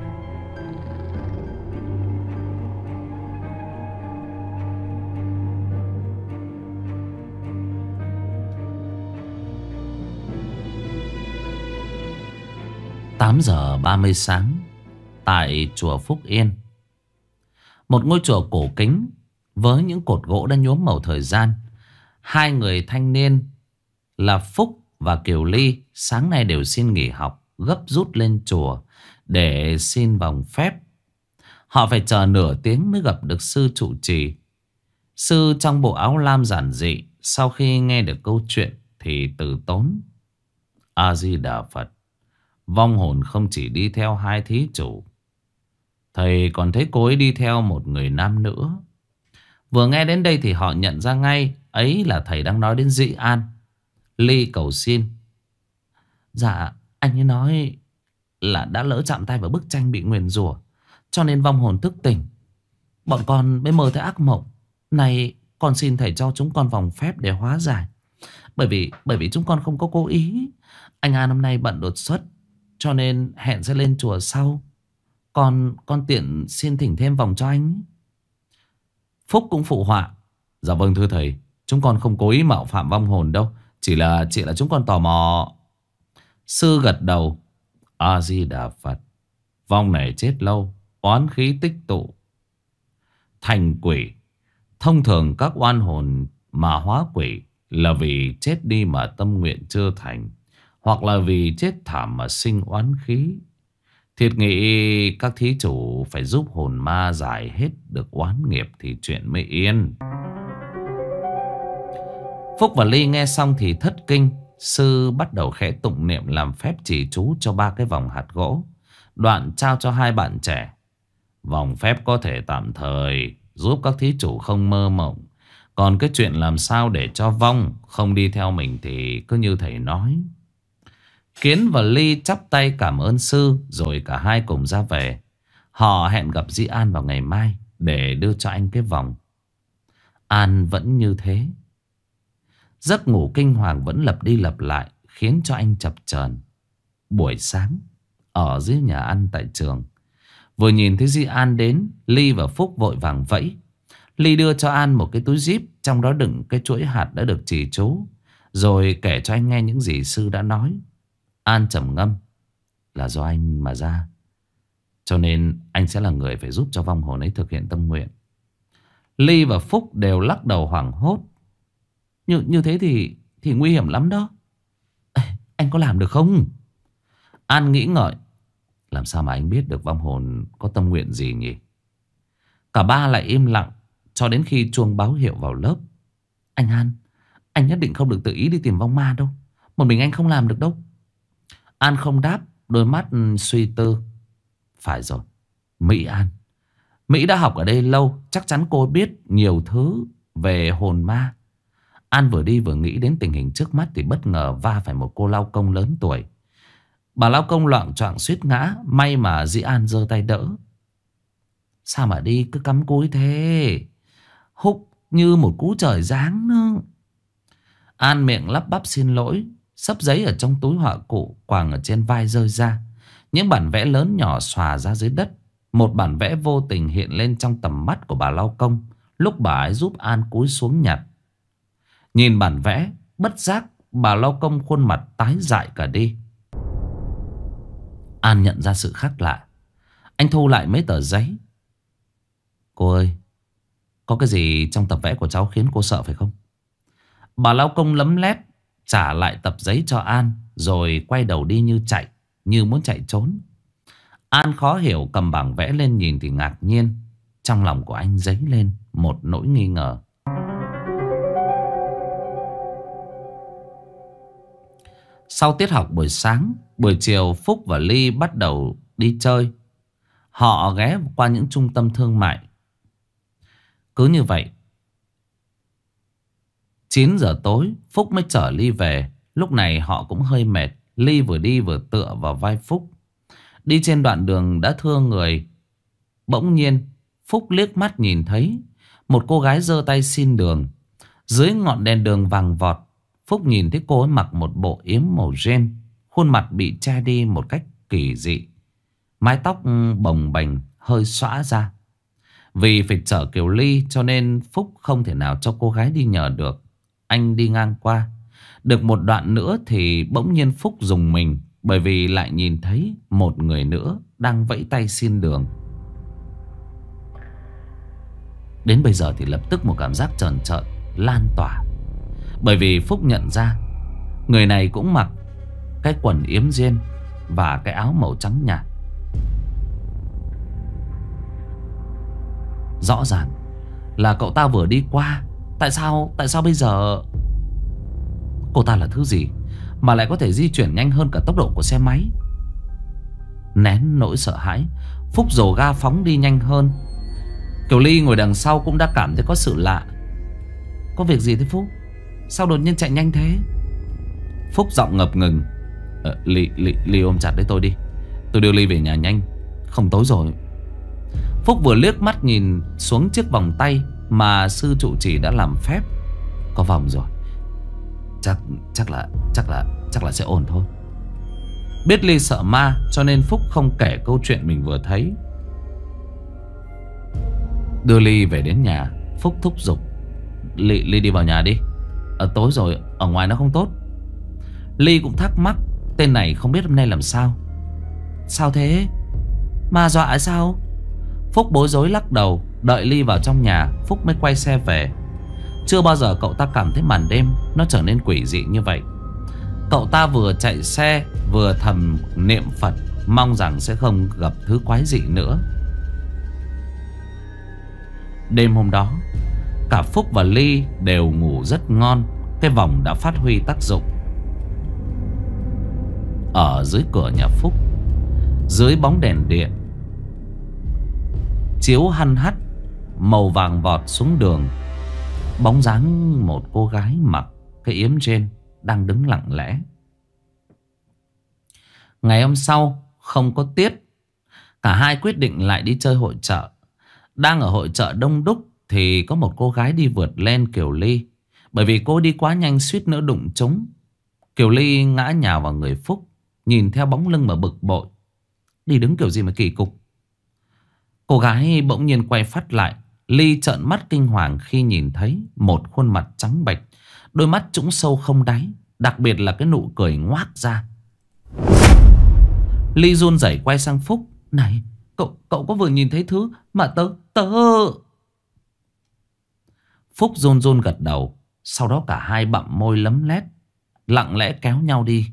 Tám giờ ba mươi sáng, tại chùa Phúc Yên, một ngôi chùa cổ kính với những cột gỗ đã nhuốm màu thời gian. Hai người thanh niên là Phúc và Kiều Ly sáng nay đều xin nghỉ học, gấp rút lên chùa để xin vòng phép. Họ phải chờ nửa tiếng mới gặp được sư trụ trì. Sư trong bộ áo lam giản dị, sau khi nghe được câu chuyện thì từ tốn: A Di Đà Phật, vong hồn không chỉ đi theo hai thí chủ, thầy còn thấy cô ấy đi theo một người nam nữa. Vừa nghe đến đây thì họ nhận ra ngay ấy là thầy đang nói đến Dĩ An. Ly cầu xin: Dạ, anh ấy nói là đã lỡ chạm tay vào bức tranh bị nguyền rủa, cho nên vong hồn thức tỉnh. Bọn con mới mơ thấy ác mộng. Này, con xin thầy cho chúng con vòng phép để hóa giải. Bởi vì bởi vì chúng con không có cố ý. Anh An hôm nay bận đột xuất, cho nên hẹn sẽ lên chùa sau. Con con tiện xin thỉnh thêm vòng cho anh. Phúc cũng phụ họa: Dạ vâng thưa thầy, chúng con không cố ý mạo phạm vong hồn đâu, Chỉ là chỉ là chúng con tò mò. Sư gật đầu: A Di Đà Phật, vong này chết lâu, oán khí tích tụ thành quỷ. Thông thường các oan hồn mà hóa quỷ là vì chết đi mà tâm nguyện chưa thành, hoặc là vì chết thảm mà sinh oán khí. Thiệt nghĩ các thí chủ phải giúp hồn ma giải hết được oán nghiệp thì chuyện mới yên. Phúc và Ly nghe xong thì thất kinh. Sư bắt đầu khẽ tụng niệm làm phép chỉ chú cho ba cái vòng hạt gỗ, đoạn trao cho hai bạn trẻ. Vòng phép có thể tạm thời giúp các thí chủ không mơ mộng, còn cái chuyện làm sao để cho vong không đi theo mình thì cứ như thầy nói. Kiến và Ly chắp tay cảm ơn sư, rồi cả hai cùng ra về. Họ hẹn gặp Di An vào ngày mai để đưa cho anh cái vòng. An vẫn như thế. Giấc ngủ kinh hoàng vẫn lặp đi lặp lại, khiến cho anh chập chờn. Buổi sáng, ở dưới nhà ăn tại trường, vừa nhìn thấy Di An đến, Ly và Phúc vội vàng vẫy. Ly đưa cho An một cái túi zip, trong đó đựng cái chuỗi hạt đã được trì chú, rồi kể cho anh nghe những gì sư đã nói. An trầm ngâm: Là do anh mà ra, cho nên anh sẽ là người phải giúp cho vong hồn ấy thực hiện tâm nguyện. Ly và Phúc đều lắc đầu hoảng hốt: Như, như thế thì thì nguy hiểm lắm đó. Ê, anh có làm được không? An nghĩ ngợi: Làm sao mà anh biết được vong hồn có tâm nguyện gì nhỉ? Cả ba lại im lặng cho đến khi chuông báo hiệu vào lớp. Anh An, anh nhất định không được tự ý đi tìm vong ma đâu. Một mình anh không làm được đâu. An không đáp, đôi mắt suy tư. Phải rồi, Mỹ An. Mỹ đã học ở đây lâu, chắc chắn cô biết nhiều thứ về hồn ma. An vừa đi vừa nghĩ đến tình hình trước mắt thì bất ngờ va phải một cô lao công lớn tuổi. Bà lao công loạng choạng suýt ngã, may mà Dĩ An giơ tay đỡ. Sao mà đi cứ cắm cúi thế? Húc như một cú trời giáng nữa. An miệng lắp bắp xin lỗi. Xấp giấy ở trong túi họa cụ quàng ở trên vai rơi ra. Những bản vẽ lớn nhỏ xòa ra dưới đất. Một bản vẽ vô tình hiện lên trong tầm mắt của bà lao công lúc bà ấy giúp An cúi xuống nhặt. Nhìn bản vẽ, bất giác bà lao công khuôn mặt tái dại cả đi. An nhận ra sự khác lạ. Anh thu lại mấy tờ giấy. Cô ơi, Có cái gì trong tập vẽ của cháu khiến cô sợ phải không? Bà lao công lấm lét trả lại tập giấy cho An, rồi quay đầu đi như chạy, như muốn chạy trốn. An khó hiểu cầm bảng vẽ lên nhìn thì ngạc nhiên. Trong lòng của anh dấy lên một nỗi nghi ngờ. Sau tiết học buổi sáng, buổi chiều Phúc và Ly bắt đầu đi chơi. Họ ghé qua những trung tâm thương mại. Cứ như vậy, chín giờ tối Phúc mới chở Ly về. Lúc này họ cũng hơi mệt. Ly vừa đi vừa tựa vào vai Phúc. Đi trên đoạn đường đã thưa người. Bỗng nhiên Phúc liếc mắt nhìn thấy một cô gái giơ tay xin đường. Dưới ngọn đèn đường vàng vọt, Phúc nhìn thấy cô ấy mặc một bộ yếm màu ren, khuôn mặt bị che đi một cách kỳ dị, mái tóc bồng bềnh hơi xõa ra. Vì phải chở Kiều Ly cho nên Phúc không thể nào cho cô gái đi nhờ được. Anh đi ngang qua được một đoạn nữa thì bỗng nhiên Phúc rùng mình, bởi vì lại nhìn thấy một người nữa đang vẫy tay xin đường. Đến bây giờ thì lập tức một cảm giác trờn trợn lan tỏa, bởi vì Phúc nhận ra người này cũng mặc cái quần yếm ren và cái áo màu trắng nhạt. Rõ ràng là cậu ta vừa đi qua. Tại sao Tại sao bây giờ cô ta là thứ gì mà lại có thể di chuyển nhanh hơn cả tốc độ của xe máy? Nén nỗi sợ hãi, Phúc dồ ga phóng đi nhanh hơn. Kiều Ly ngồi đằng sau cũng đã cảm thấy có sự lạ. Có việc gì thế Phúc? Sao đột nhiên chạy nhanh thế? Phúc giọng ngập ngừng. ờ, Ly, Ly, Ly ôm chặt lấy tôi đi. Tôi đưa Ly về nhà nhanh, không tối rồi. Phúc vừa liếc mắt nhìn xuống chiếc vòng tay mà sư trụ trì đã làm phép. Có vòng rồi, Chắc chắc là chắc là chắc là sẽ ổn thôi. Biết Ly sợ ma cho nên Phúc không kể câu chuyện mình vừa thấy. Đưa Ly về đến nhà, Phúc thúc giục. Ly, Ly đi vào nhà đi. Ở tối rồi, ở ngoài nó không tốt. Ly cũng thắc mắc, tên này không biết hôm nay làm sao. Sao thế? Ma dọa sao? Phúc bối rối lắc đầu. Đợi Ly vào trong nhà, Phúc mới quay xe về. Chưa bao giờ cậu ta cảm thấy màn đêm nó trở nên quỷ dị như vậy. Cậu ta vừa chạy xe vừa thầm niệm Phật, mong rằng sẽ không gặp thứ quái dị nữa. Đêm hôm đó, cả Phúc và Ly đều ngủ rất ngon. Cái vòng đã phát huy tác dụng. Ở dưới cửa nhà Phúc, dưới bóng đèn điện chiếu hăn hắt màu vàng vọt xuống đường, bóng dáng một cô gái mặc cái yếm ren đang đứng lặng lẽ. Ngày hôm sau không có tiết, cả hai quyết định lại đi chơi hội chợ. Đang ở hội chợ đông đúc thì có một cô gái đi vượt lên Kiều Ly. Bởi vì cô đi quá nhanh suýt nữa đụng trúng. Kiều Ly ngã nhào vào người Phúc, nhìn theo bóng lưng mà bực bội. Đi đứng kiểu gì mà kỳ cục. Cô gái bỗng nhiên quay phát lại. Ly trợn mắt kinh hoàng khi nhìn thấy một khuôn mặt trắng bệch, đôi mắt trũng sâu không đáy, đặc biệt là cái nụ cười ngoác ra. Ly run rẩy quay sang Phúc. Này, cậu cậu có vừa nhìn thấy thứ mà tớ tớ Phúc run run gật đầu. Sau đó cả hai bặm môi lấm lét, lặng lẽ kéo nhau đi.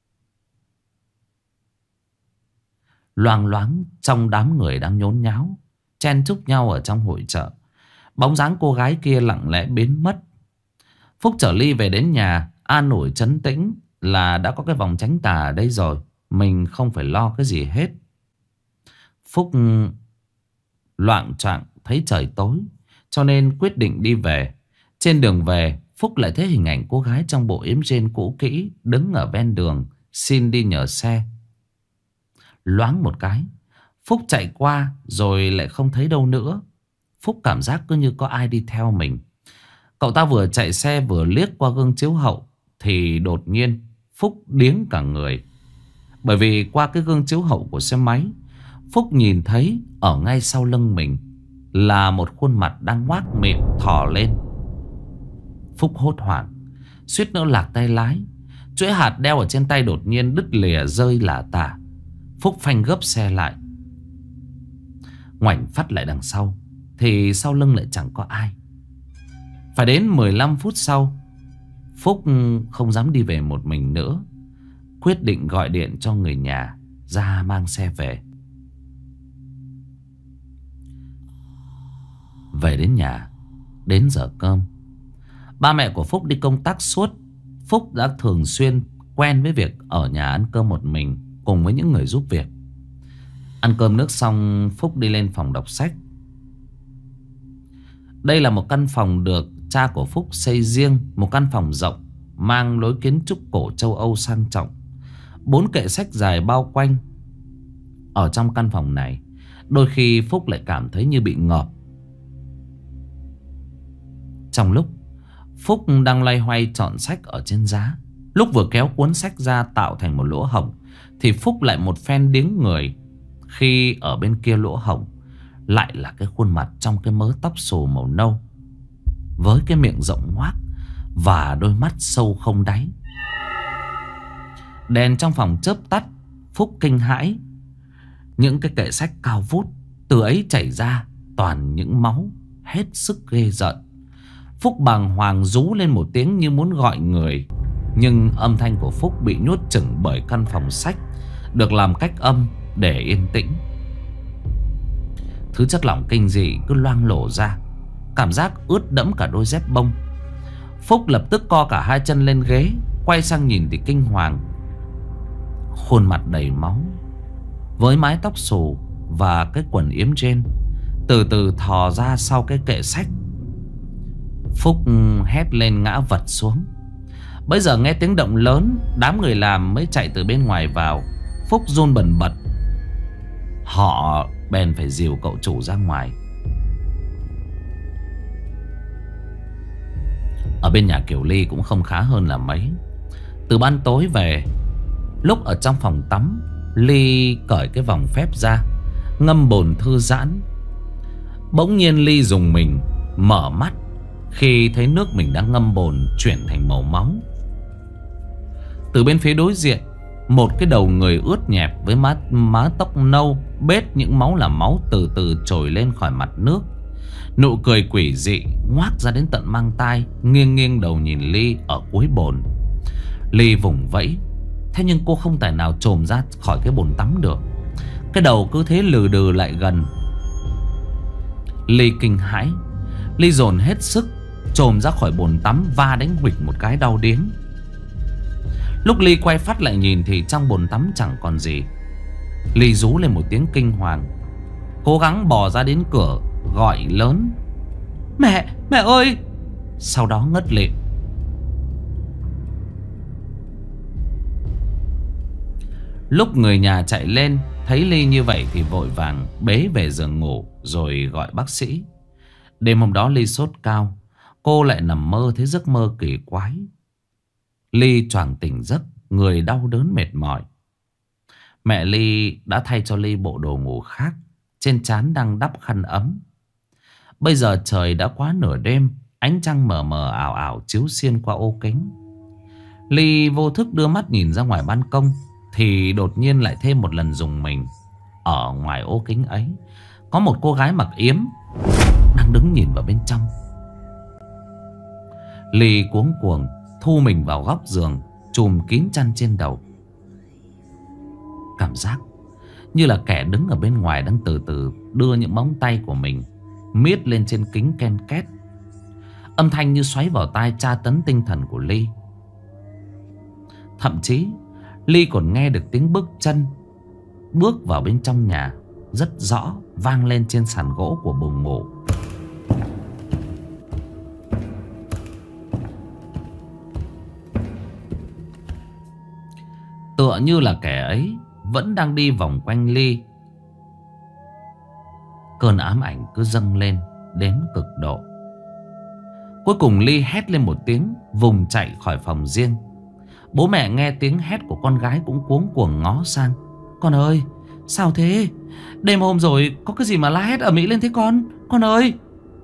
Loang loáng trong đám người đang nhốn nháo chen chúc nhau ở trong hội chợ, bóng dáng cô gái kia lặng lẽ biến mất. Phúc chở Ly về đến nhà, an ủi trấn tĩnh là đã có cái vòng tránh tà ở đây rồi, mình không phải lo cái gì hết. Phúc loạng choạng thấy trời tối cho nên quyết định đi về. Trên đường về, Phúc lại thấy hình ảnh cô gái trong bộ yếm ren cũ kỹ đứng ở ven đường xin đi nhờ xe. Loáng một cái, Phúc chạy qua rồi lại không thấy đâu nữa. Phúc cảm giác cứ như có ai đi theo mình. Cậu ta vừa chạy xe vừa liếc qua gương chiếu hậu thì đột nhiên Phúc điếng cả người. Bởi vì qua cái gương chiếu hậu của xe máy, Phúc nhìn thấy ở ngay sau lưng mình là một khuôn mặt đang ngoác miệng thò lên. Phúc hốt hoảng, suýt nữa lạc tay lái. Chuỗi hạt đeo ở trên tay đột nhiên đứt lìa rơi lả tả. Phúc phanh gấp xe lại, ngoảnh phát lại đằng sau thì sau lưng lại chẳng có ai. Phải đến mười lăm phút sau, Phúc không dám đi về một mình nữa, quyết định gọi điện cho người nhà ra mang xe về. Về đến nhà, đến giờ cơm. Ba mẹ của Phúc đi công tác suốt. Phúc đã thường xuyên quen với việc ở nhà ăn cơm một mình cùng với những người giúp việc. Ăn cơm nước xong, Phúc đi lên phòng đọc sách. Đây là một căn phòng được cha của Phúc xây riêng, một căn phòng rộng mang lối kiến trúc cổ châu Âu sang trọng. Bốn kệ sách dài bao quanh. Ở trong căn phòng này, đôi khi Phúc lại cảm thấy như bị ngợp. Trong lúc Phúc đang loay hoay chọn sách ở trên giá, lúc vừa kéo cuốn sách ra tạo thành một lỗ hổng, thì Phúc lại một phen điếng người khi ở bên kia lỗ hổng lại là cái khuôn mặt trong cái mớ tóc xù màu nâu, với cái miệng rộng ngoác và đôi mắt sâu không đáy. Đèn trong phòng chớp tắt. Phúc kinh hãi. Những cái kệ sách cao vút, từ ấy chảy ra toàn những máu, hết sức ghê rợn. Phúc bàng hoàng rú lên một tiếng như muốn gọi người, nhưng âm thanh của Phúc bị nhốt chừng bởi căn phòng sách được làm cách âm để yên tĩnh. Thứ chất lỏng kinh dị cứ loang lổ ra, cảm giác ướt đẫm cả đôi dép bông. Phúc lập tức co cả hai chân lên ghế, quay sang nhìn thì kinh hoàng. Khuôn mặt đầy máu, với mái tóc xù và cái quần yếm trên, từ từ thò ra sau cái kệ sách. Phúc hét lên ngã vật xuống. Bây giờ nghe tiếng động lớn, đám người làm mới chạy từ bên ngoài vào. Phúc run bần bật. Họ bèn phải dìu cậu chủ ra ngoài. Ở bên nhà Kiều Ly cũng không khá hơn là mấy. Từ ban tối về, lúc ở trong phòng tắm, Ly cởi cái vòng phép ra, ngâm bồn thư giãn. Bỗng nhiên Ly rùng mình, mở mắt khi thấy nước mình đang ngâm bồn chuyển thành màu máu. Từ bên phía đối diện, một cái đầu người ướt nhẹp với má, má tóc nâu bết những máu là máu từ từ trồi lên khỏi mặt nước. Nụ cười quỷ dị ngoác ra đến tận mang tai, nghiêng nghiêng đầu nhìn Ly ở cuối bồn. Ly vùng vẫy, thế nhưng cô không thể nào chồm ra khỏi cái bồn tắm được. Cái đầu cứ thế lừ đừ lại gần. Ly kinh hãi. Ly dồn hết sức chồm ra khỏi bồn tắm, va đánh huỵch một cái đau điếng. Lúc Ly quay phát lại nhìn thì trong bồn tắm chẳng còn gì. Ly rú lên một tiếng kinh hoàng, cố gắng bò ra đến cửa, gọi lớn: Mẹ, mẹ ơi! Sau đó ngất lịm. Lúc người nhà chạy lên thấy Ly như vậy thì vội vàng bế về giường ngủ rồi gọi bác sĩ. Đêm hôm đó Ly sốt cao, cô lại nằm mơ thấy giấc mơ kỳ quái. Ly choàng tỉnh giấc, người đau đớn mệt mỏi. Mẹ Ly đã thay cho Ly bộ đồ ngủ khác, trên trán đang đắp khăn ấm. Bây giờ trời đã quá nửa đêm, ánh trăng mờ mờ ảo ảo chiếu xuyên qua ô kính. Ly vô thức đưa mắt nhìn ra ngoài ban công, thì đột nhiên lại thêm một lần rùng mình. Ở ngoài ô kính ấy có một cô gái mặc yếm đang đứng nhìn vào bên trong. Ly cuống cuồng thu mình vào góc giường, chùm kín chăn trên đầu. Cảm giác như là kẻ đứng ở bên ngoài đang từ từ đưa những móng tay của mình miết lên trên kính ken két. Âm thanh như xoáy vào tai, tra tấn tinh thần của Ly. Thậm chí Ly còn nghe được tiếng bước chân bước vào bên trong nhà rất rõ, vang lên trên sàn gỗ của buồng ngủ. Tựa như là kẻ ấy vẫn đang đi vòng quanh Ly. Cơn ám ảnh cứ dâng lên đến cực độ. Cuối cùng Ly hét lên một tiếng, vùng chạy khỏi phòng riêng. Bố mẹ nghe tiếng hét của con gái cũng cuống cuồng ngó sang. Con ơi, sao thế? Đêm hôm rồi có cái gì mà la hét ầm ĩ lên thế con? Con ơi!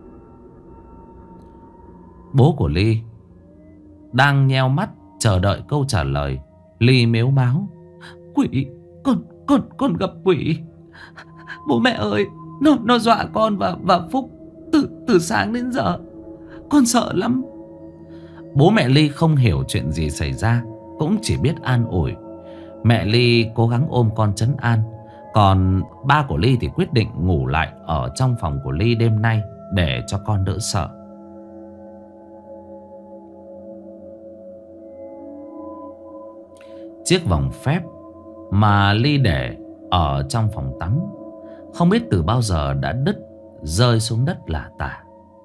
Bố của Ly đang nheo mắt chờ đợi câu trả lời. Ly mếu máo: Quỷ! Con, con, con gặp quỷ! Bố mẹ ơi! Nó, nó dọa con và, và Phúc Từ sáng đến giờ con sợ lắm. Bố mẹ Ly không hiểu chuyện gì xảy ra, cũng chỉ biết an ủi. Mẹ Ly cố gắng ôm con trấn an. Còn ba của Ly thì quyết định ngủ lại ở trong phòng của Ly đêm nay để cho con đỡ sợ. Chiếc vòng phép mà Ly để ở trong phòng tắm không biết từ bao giờ đã đứt, rơi xuống đất lả tả.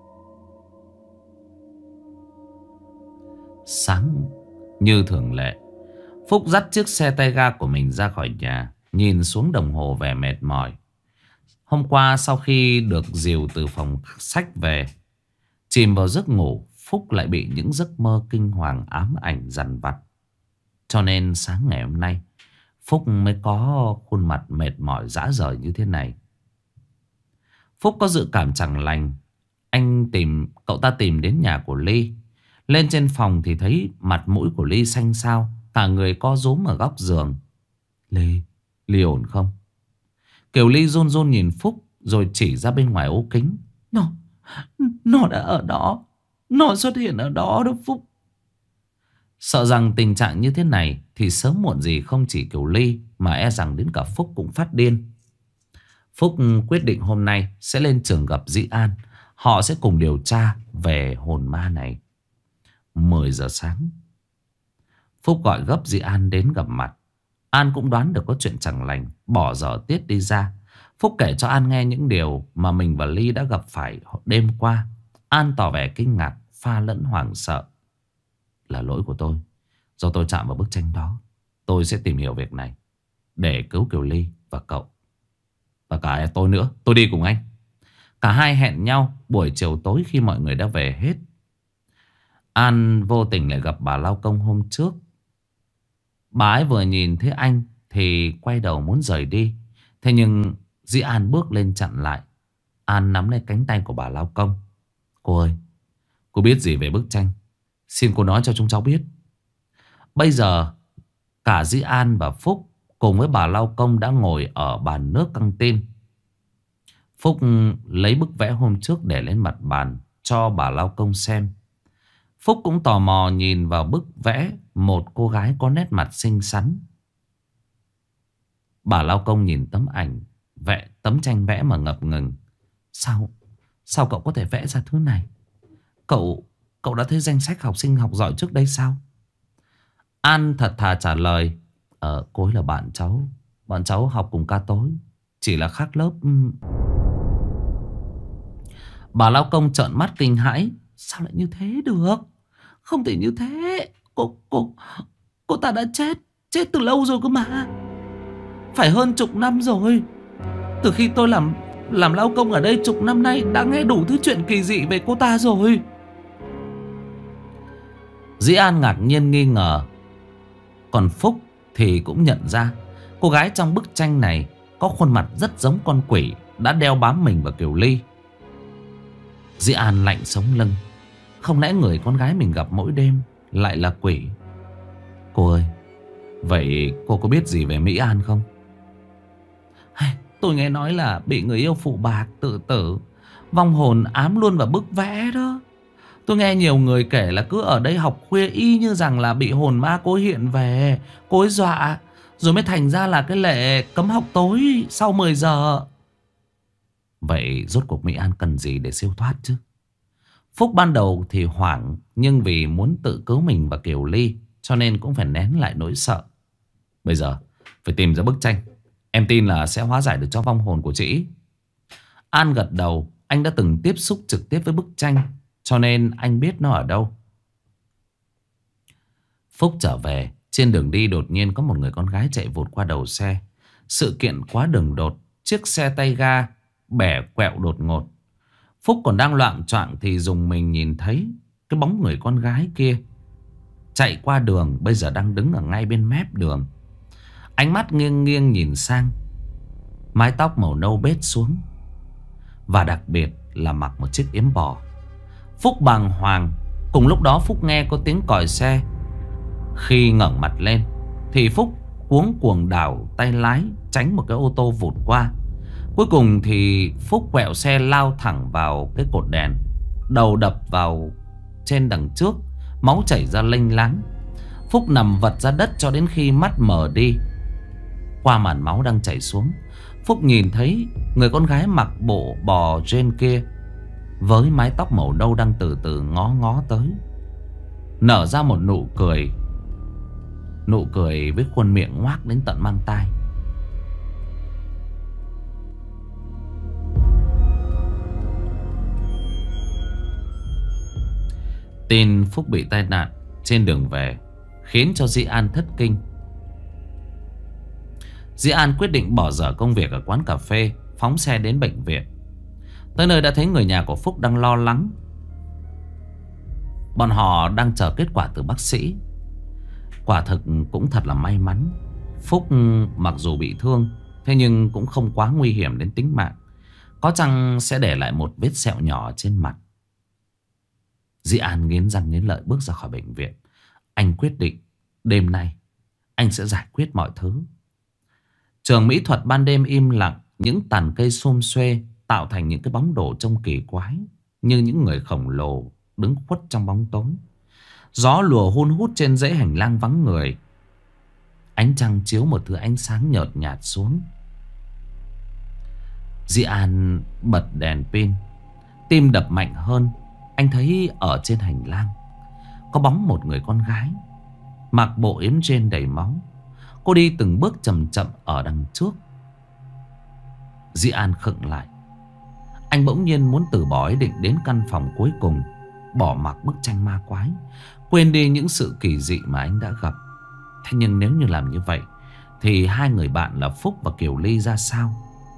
Sáng như thường lệ, Phúc dắt chiếc xe tay ga của mình ra khỏi nhà, nhìn xuống đồng hồ vẻ mệt mỏi. Hôm qua sau khi được dìu từ phòng sách về, chìm vào giấc ngủ, Phúc lại bị những giấc mơ kinh hoàng ám ảnh dằn vặt. Cho nên sáng ngày hôm nay, Phúc mới có khuôn mặt mệt mỏi rã rời như thế này. Phúc có dự cảm chẳng lành. Anh tìm, cậu ta tìm đến nhà của Ly. Lên trên phòng thì thấy mặt mũi của Ly xanh xao, cả người co rúm ở góc giường. Ly, Ly ổn không? Kiều Ly run run nhìn Phúc rồi chỉ ra bên ngoài ô kính. Nó, nó đã ở đó. Nó xuất hiện ở đó đó Phúc. Sợ rằng tình trạng như thế này thì sớm muộn gì không chỉ Kiều Ly mà e rằng đến cả Phúc cũng phát điên. Phúc quyết định hôm nay sẽ lên trường gặp Dĩ An. Họ sẽ cùng điều tra về hồn ma này. Mười giờ sáng, Phúc gọi gấp Dĩ An đến gặp mặt. An cũng đoán được có chuyện chẳng lành, bỏ giờ tiết đi ra. Phúc kể cho An nghe những điều mà mình và Ly đã gặp phải đêm qua. An tỏ vẻ kinh ngạc, pha lẫn hoảng sợ. Là lỗi của tôi. Do tôi chạm vào bức tranh đó. Tôi sẽ tìm hiểu việc này để cứu Kiều Ly và cậu. Và cả tôi nữa. Tôi đi cùng anh. Cả hai hẹn nhau buổi chiều tối khi mọi người đã về hết. An vô tình lại gặp bà lao công hôm trước. Bà ấy vừa nhìn thấy anh thì quay đầu muốn rời đi. Thế nhưng Dĩ An bước lên chặn lại. An nắm lấy cánh tay của bà lao công. Cô ơi, cô biết gì về bức tranh? Xin cô nói cho chúng cháu biết. Bây giờ cả Dĩ An và Phúc cùng với bà lao công đã ngồi ở bàn nước căng tin. Phúc lấy bức vẽ hôm trước để lên mặt bàn cho bà lao công xem. Phúc cũng tò mò nhìn vào bức vẽ một cô gái có nét mặt xinh xắn. Bà lao công nhìn tấm ảnh vẽ, tấm tranh vẽ mà ngập ngừng. Sao Sao cậu có thể vẽ ra thứ này? Cậu Cậu đã thấy danh sách học sinh học giỏi trước đây sao? An thật thà trả lời. Ờ, cô ấy là bạn cháu. Bọn cháu học cùng ca tối, chỉ là khác lớp. Bà lao công trợn mắt kinh hãi. Sao lại như thế được? Không thể như thế. Cô cô cô ta đã chết. Chết từ lâu rồi cơ mà. Phải hơn chục năm rồi. Từ khi tôi làm Làm lao công ở đây chục năm nay, đã nghe đủ thứ chuyện kỳ dị về cô ta rồi. Dĩ An ngạc nhiên nghi ngờ. Còn Phúc thì cũng nhận ra cô gái trong bức tranh này có khuôn mặt rất giống con quỷ đã đeo bám mình vào Kiều Ly. Dĩ An lạnh sống lưng. Không lẽ người con gái mình gặp mỗi đêm lại là quỷ? Cô ơi, vậy cô có biết gì về Mỹ An không? Tôi nghe nói là bị người yêu phụ bạc, tự tử, vong hồn ám luôn vào bức vẽ đó. Tôi nghe nhiều người kể là cứ ở đây học khuya y như rằng là bị hồn ma cô hiện về, cô ấy dọa, rồi mới thành ra là cái lệ cấm học tối sau mười giờ. Vậy rốt cuộc Mỹ An cần gì để siêu thoát chứ? Phúc ban đầu thì hoảng, nhưng vì muốn tự cứu mình và Kiều Ly cho nên cũng phải nén lại nỗi sợ. Bây giờ phải tìm ra bức tranh. Em tin là sẽ hóa giải được cho vong hồn của chị. An gật đầu. Anh đã từng tiếp xúc trực tiếp với bức tranh, cho nên anh biết nó ở đâu. Phúc trở về. Trên đường đi đột nhiên có một người con gái chạy vụt qua đầu xe. Sự kiện quá đường đột. Chiếc xe tay ga bẻ quẹo đột ngột. Phúc còn đang loạng choạng thì dùng mình nhìn thấy cái bóng người con gái kia chạy qua đường, bây giờ đang đứng ở ngay bên mép đường. Ánh mắt nghiêng nghiêng nhìn sang. Mái tóc màu nâu bết xuống, và đặc biệt là mặc một chiếc yếm bò. Phúc bàng hoàng. Cùng lúc đó Phúc nghe có tiếng còi xe. Khi ngẩng mặt lên thì Phúc cuống cuồng đảo tay lái, tránh một cái ô tô vụt qua. Cuối cùng thì Phúc quẹo xe lao thẳng vào cái cột đèn, đầu đập vào trên đằng trước, máu chảy ra lênh láng. Phúc nằm vật ra đất cho đến khi mắt mở đi. Qua màn máu đang chảy xuống, Phúc nhìn thấy người con gái mặc bộ bò jean kia với mái tóc màu nâu đang từ từ ngó ngó tới, nở ra một nụ cười. Nụ cười với khuôn miệng ngoác đến tận mang tai. Tin Phúc bị tai nạn trên đường về khiến cho Di An thất kinh. Di An quyết định bỏ dở công việc ở quán cà phê, phóng xe đến bệnh viện. Tới nơi đã thấy người nhà của Phúc đang lo lắng. Bọn họ đang chờ kết quả từ bác sĩ. Quả thực cũng thật là may mắn, Phúc mặc dù bị thương, thế nhưng cũng không quá nguy hiểm đến tính mạng. Có chăng sẽ để lại một vết sẹo nhỏ trên mặt. Di An nghiến răng nghiến lợi bước ra khỏi bệnh viện. Anh quyết định đêm nay anh sẽ giải quyết mọi thứ. Trường mỹ thuật ban đêm im lặng. Những tàn cây xum xuê tạo thành những cái bóng đổ trông kỳ quái, như những người khổng lồ đứng khuất trong bóng tối. Gió lùa hun hút trên dãy hành lang vắng người. Ánh trăng chiếu một thứ ánh sáng nhợt nhạt xuống. Di An bật đèn pin, tim đập mạnh hơn. Anh thấy ở trên hành lang có bóng một người con gái mặc bộ yếm jean đầy máu. Cô đi từng bước chậm chậm ở đằng trước. Di An khựng lại. Anh bỗng nhiên muốn từ bỏ ý định đến căn phòng cuối cùng, bỏ mặc bức tranh ma quái, quên đi những sự kỳ dị mà anh đã gặp. Thế nhưng nếu như làm như vậy thì hai người bạn là Phúc và Kiều Ly ra sao?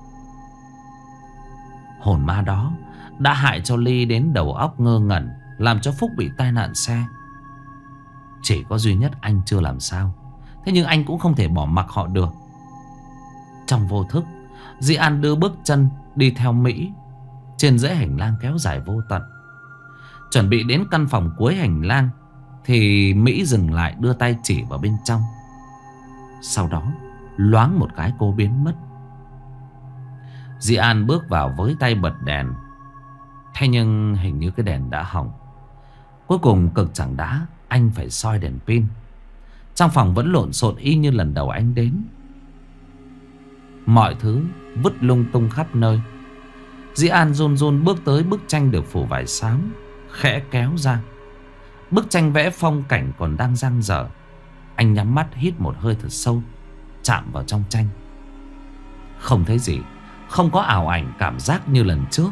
Hồn ma đó đã hại cho Ly đến đầu óc ngơ ngẩn, làm cho Phúc bị tai nạn xe. Chỉ có duy nhất anh chưa làm sao. Thế nhưng anh cũng không thể bỏ mặc họ được. Trong vô thức, Di An đưa bước chân đi theo Mỹ trên dãy hành lang kéo dài vô tận. Chuẩn bị đến căn phòng cuối hành lang thì Mỹ dừng lại, đưa tay chỉ vào bên trong. Sau đó loáng một cái cô biến mất. Di An bước vào với tay bật đèn. Thế nhưng hình như cái đèn đã hỏng. Cuối cùng cực chẳng đá, anh phải soi đèn pin. Trong phòng vẫn lộn xộn y như lần đầu anh đến. Mọi thứ vứt lung tung khắp nơi. Di An run run bước tới bức tranh được phủ vải xám, khẽ kéo ra. Bức tranh vẽ phong cảnh còn đang dang dở. Anh nhắm mắt hít một hơi thật sâu, chạm vào trong tranh. Không thấy gì, không có ảo ảnh cảm giác như lần trước.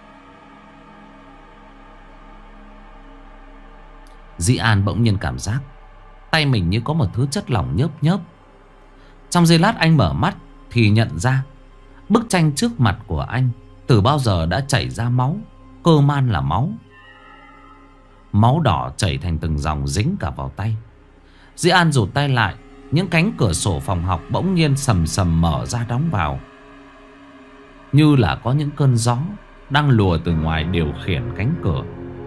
Di An bỗng nhiên cảm giác tay mình như có một thứ chất lỏng nhớp nhớp. Trong giây lát anh mở mắt thì nhận ra bức tranh trước mặt của anh từ bao giờ đã chảy ra máu, cơ man là máu. Máu đỏ chảy thành từng dòng dính cả vào tay. Di An rụt tay lại. Những cánh cửa sổ phòng học bỗng nhiên sầm sầm mở ra đóng vào, như là có những cơn gió đang lùa từ ngoài điều khiển cánh cửa.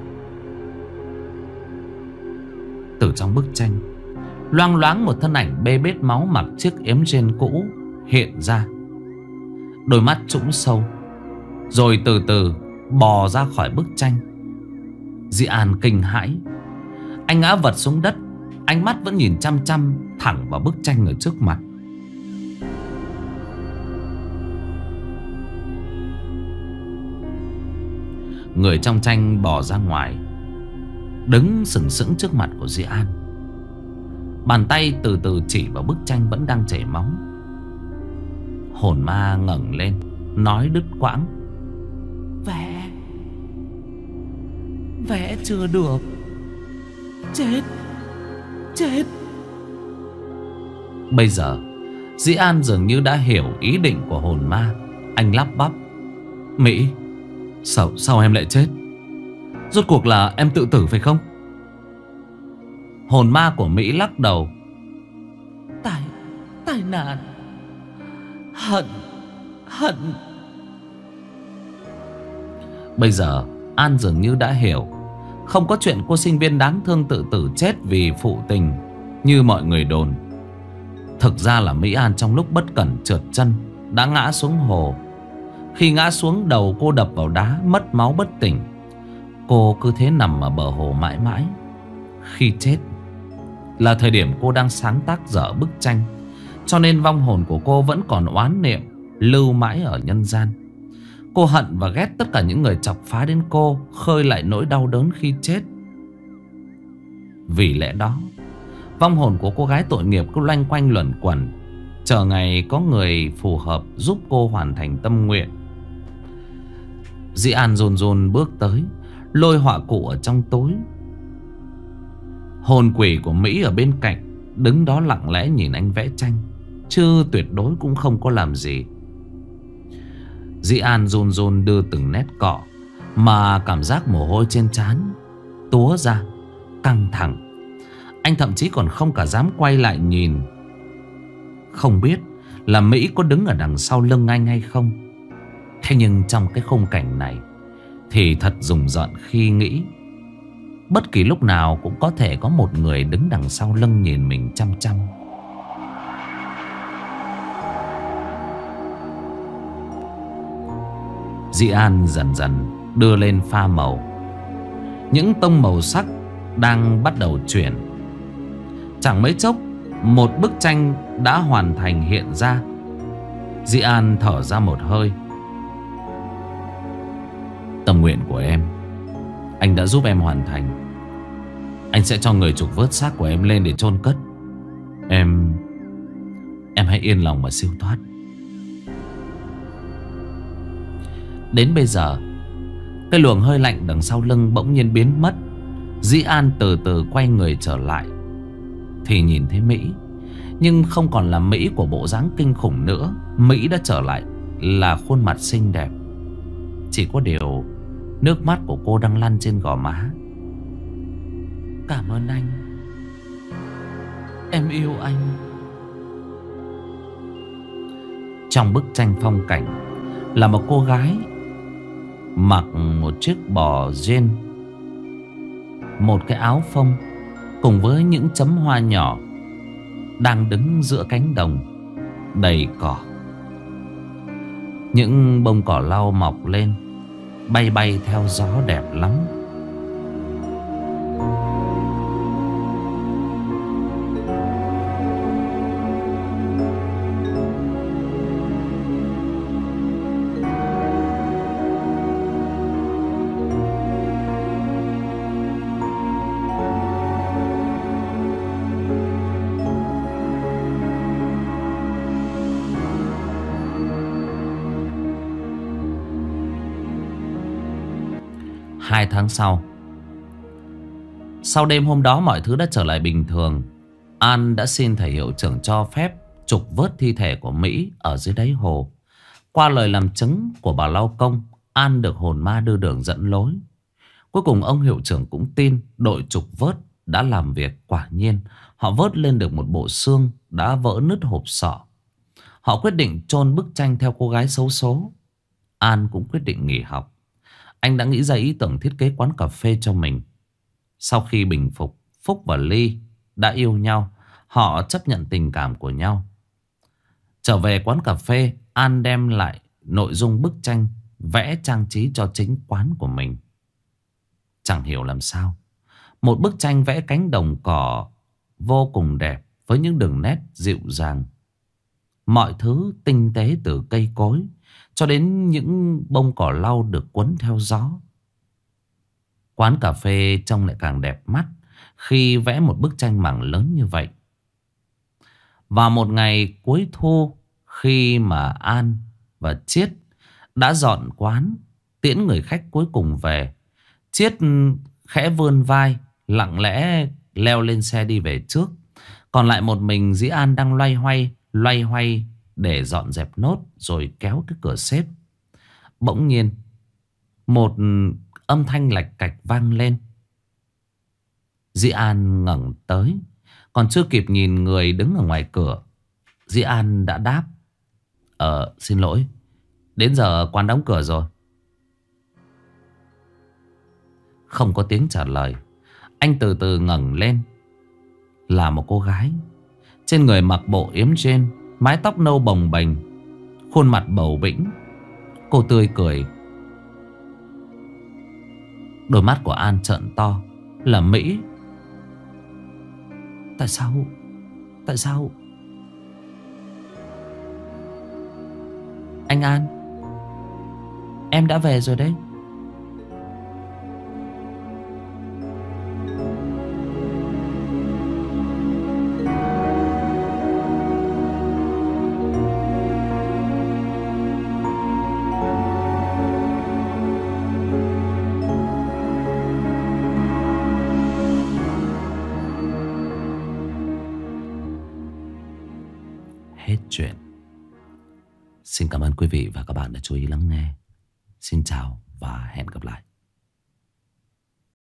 Từ trong bức tranh loang loáng một thân ảnh bê bết máu mặc chiếc yếm jean cũ hiện ra. Đôi mắt trũng sâu, rồi từ từ bò ra khỏi bức tranh. Di An kinh hãi. Anh ngã vật xuống đất, ánh mắt vẫn nhìn chăm chăm thẳng vào bức tranh ở trước mặt. Người trong tranh bò ra ngoài, đứng sừng sững trước mặt của Di An. Bàn tay từ từ chỉ vào bức tranh vẫn đang chảy máu. Hồn ma ngẩng lên, nói đứt quãng: Vẽ Vẽ chưa được. Chết Chết Bây giờ Di An dường như đã hiểu ý định của hồn ma. Anh lắp bắp: Mỹ, Sao, sao em lại chết? Rốt cuộc là em tự tử phải không? Hồn ma của Mỹ lắc đầu: Tai, tai nạn. Hận, hận. Bây giờ An dường như đã hiểu. Không có chuyện cô sinh viên đáng thương tự tử chết vì phụ tình như mọi người đồn. Thực ra là Mỹ An trong lúc bất cẩn trượt chân đã ngã xuống hồ. Khi ngã xuống, đầu cô đập vào đá, mất máu bất tỉnh. Cô cứ thế nằm ở bờ hồ mãi mãi. Khi chết là thời điểm cô đang sáng tác dở bức tranh, cho nên vong hồn của cô vẫn còn oán niệm lưu mãi ở nhân gian. Cô hận và ghét tất cả những người chọc phá đến cô, khơi lại nỗi đau đớn khi chết. Vì lẽ đó, vong hồn của cô gái tội nghiệp cứ loanh quanh luẩn quẩn, chờ ngày có người phù hợp giúp cô hoàn thành tâm nguyện. Dĩ An run run bước tới, lôi họa cụ ở trong túi. Hồn quỷ của Mỹ ở bên cạnh đứng đó lặng lẽ nhìn anh vẽ tranh, chứ tuyệt đối cũng không có làm gì. Dĩ An run run đưa từng nét cọ, mà cảm giác mồ hôi trên trán túa ra, căng thẳng. Anh thậm chí còn không cả dám quay lại nhìn, không biết là Mỹ có đứng ở đằng sau lưng anh hay không. Thế nhưng trong cái khung cảnh này thì thật rùng rợn khi nghĩ bất kỳ lúc nào cũng có thể có một người đứng đằng sau lưng nhìn mình chăm chăm. Dĩ An dần dần đưa lên pha màu. Những tông màu sắc đang bắt đầu chuyển. Chẳng mấy chốc, một bức tranh đã hoàn thành hiện ra. Dĩ An thở ra một hơi. Tâm nguyện của em, anh đã giúp em hoàn thành. Anh sẽ cho người trục vớt xác của em lên để chôn cất. Em Em hãy yên lòng mà siêu thoát. Đến bây giờ, cái luồng hơi lạnh đằng sau lưng bỗng nhiên biến mất. Dĩ An từ từ quay người trở lại, thì nhìn thấy Mỹ. Nhưng không còn là Mỹ của bộ dáng kinh khủng nữa. Mỹ đã trở lại là khuôn mặt xinh đẹp. Chỉ có điều nước mắt của cô đang lăn trên gò má. Cảm ơn anh. Em yêu anh. Trong bức tranh phong cảnh là một cô gái mặc một chiếc bò jean, một cái áo phông cùng với những chấm hoa nhỏ, đang đứng giữa cánh đồng đầy cỏ. Những bông cỏ lau mọc lên, bay bay theo gió đẹp lắm. Hai tháng sau, sau đêm hôm đó mọi thứ đã trở lại bình thường. An đã xin thầy hiệu trưởng cho phép trục vớt thi thể của Mỹ ở dưới đáy hồ. Qua lời làm chứng của bà lao công, An được hồn ma đưa đường dẫn lối. Cuối cùng ông hiệu trưởng cũng tin đội trục vớt đã làm việc. Quả nhiên họ vớt lên được một bộ xương đã vỡ nứt hộp sọ. Họ quyết định chôn bức tranh theo cô gái xấu số. An cũng quyết định nghỉ học. Anh đã nghĩ ra ý tưởng thiết kế quán cà phê cho mình. Sau khi bình phục, Phúc và Ly đã yêu nhau. Họ chấp nhận tình cảm của nhau. Trở về quán cà phê, An đem lại nội dung bức tranh vẽ trang trí cho chính quán của mình. Chẳng hiểu làm sao, một bức tranh vẽ cánh đồng cỏ vô cùng đẹp, với những đường nét dịu dàng. Mọi thứ tinh tế, từ cây cối cho đến những bông cỏ lau được quấn theo gió. Quán cà phê trông lại càng đẹp mắt khi vẽ một bức tranh mảng lớn như vậy. Vào một ngày cuối thu, khi mà An và Chiết đã dọn quán, tiễn người khách cuối cùng về, Chiết khẽ vươn vai, lặng lẽ leo lên xe đi về trước. Còn lại một mình Dĩ An đang loay hoay, loay hoay để dọn dẹp nốt rồi kéo cái cửa xếp. Bỗng nhiên một âm thanh lạch cạch vang lên. Dĩ An ngẩng tới, còn chưa kịp nhìn người đứng ở ngoài cửa, Dĩ An đã đáp: Ờ xin lỗi, đến giờ quán đóng cửa rồi. Không có tiếng trả lời. Anh từ từ ngẩng lên. Là một cô gái, trên người mặc bộ yếm jean, mái tóc nâu bồng bềnh, khuôn mặt bầu bĩnh. Cô tươi cười. Đôi mắt của An trợn to. Là Mỹ. Tại sao? Tại sao? Anh An, em đã về rồi đấy. Hết chuyện. Xin cảm ơn quý vị và các bạn đã chú ý lắng nghe. Xin chào và hẹn gặp lại.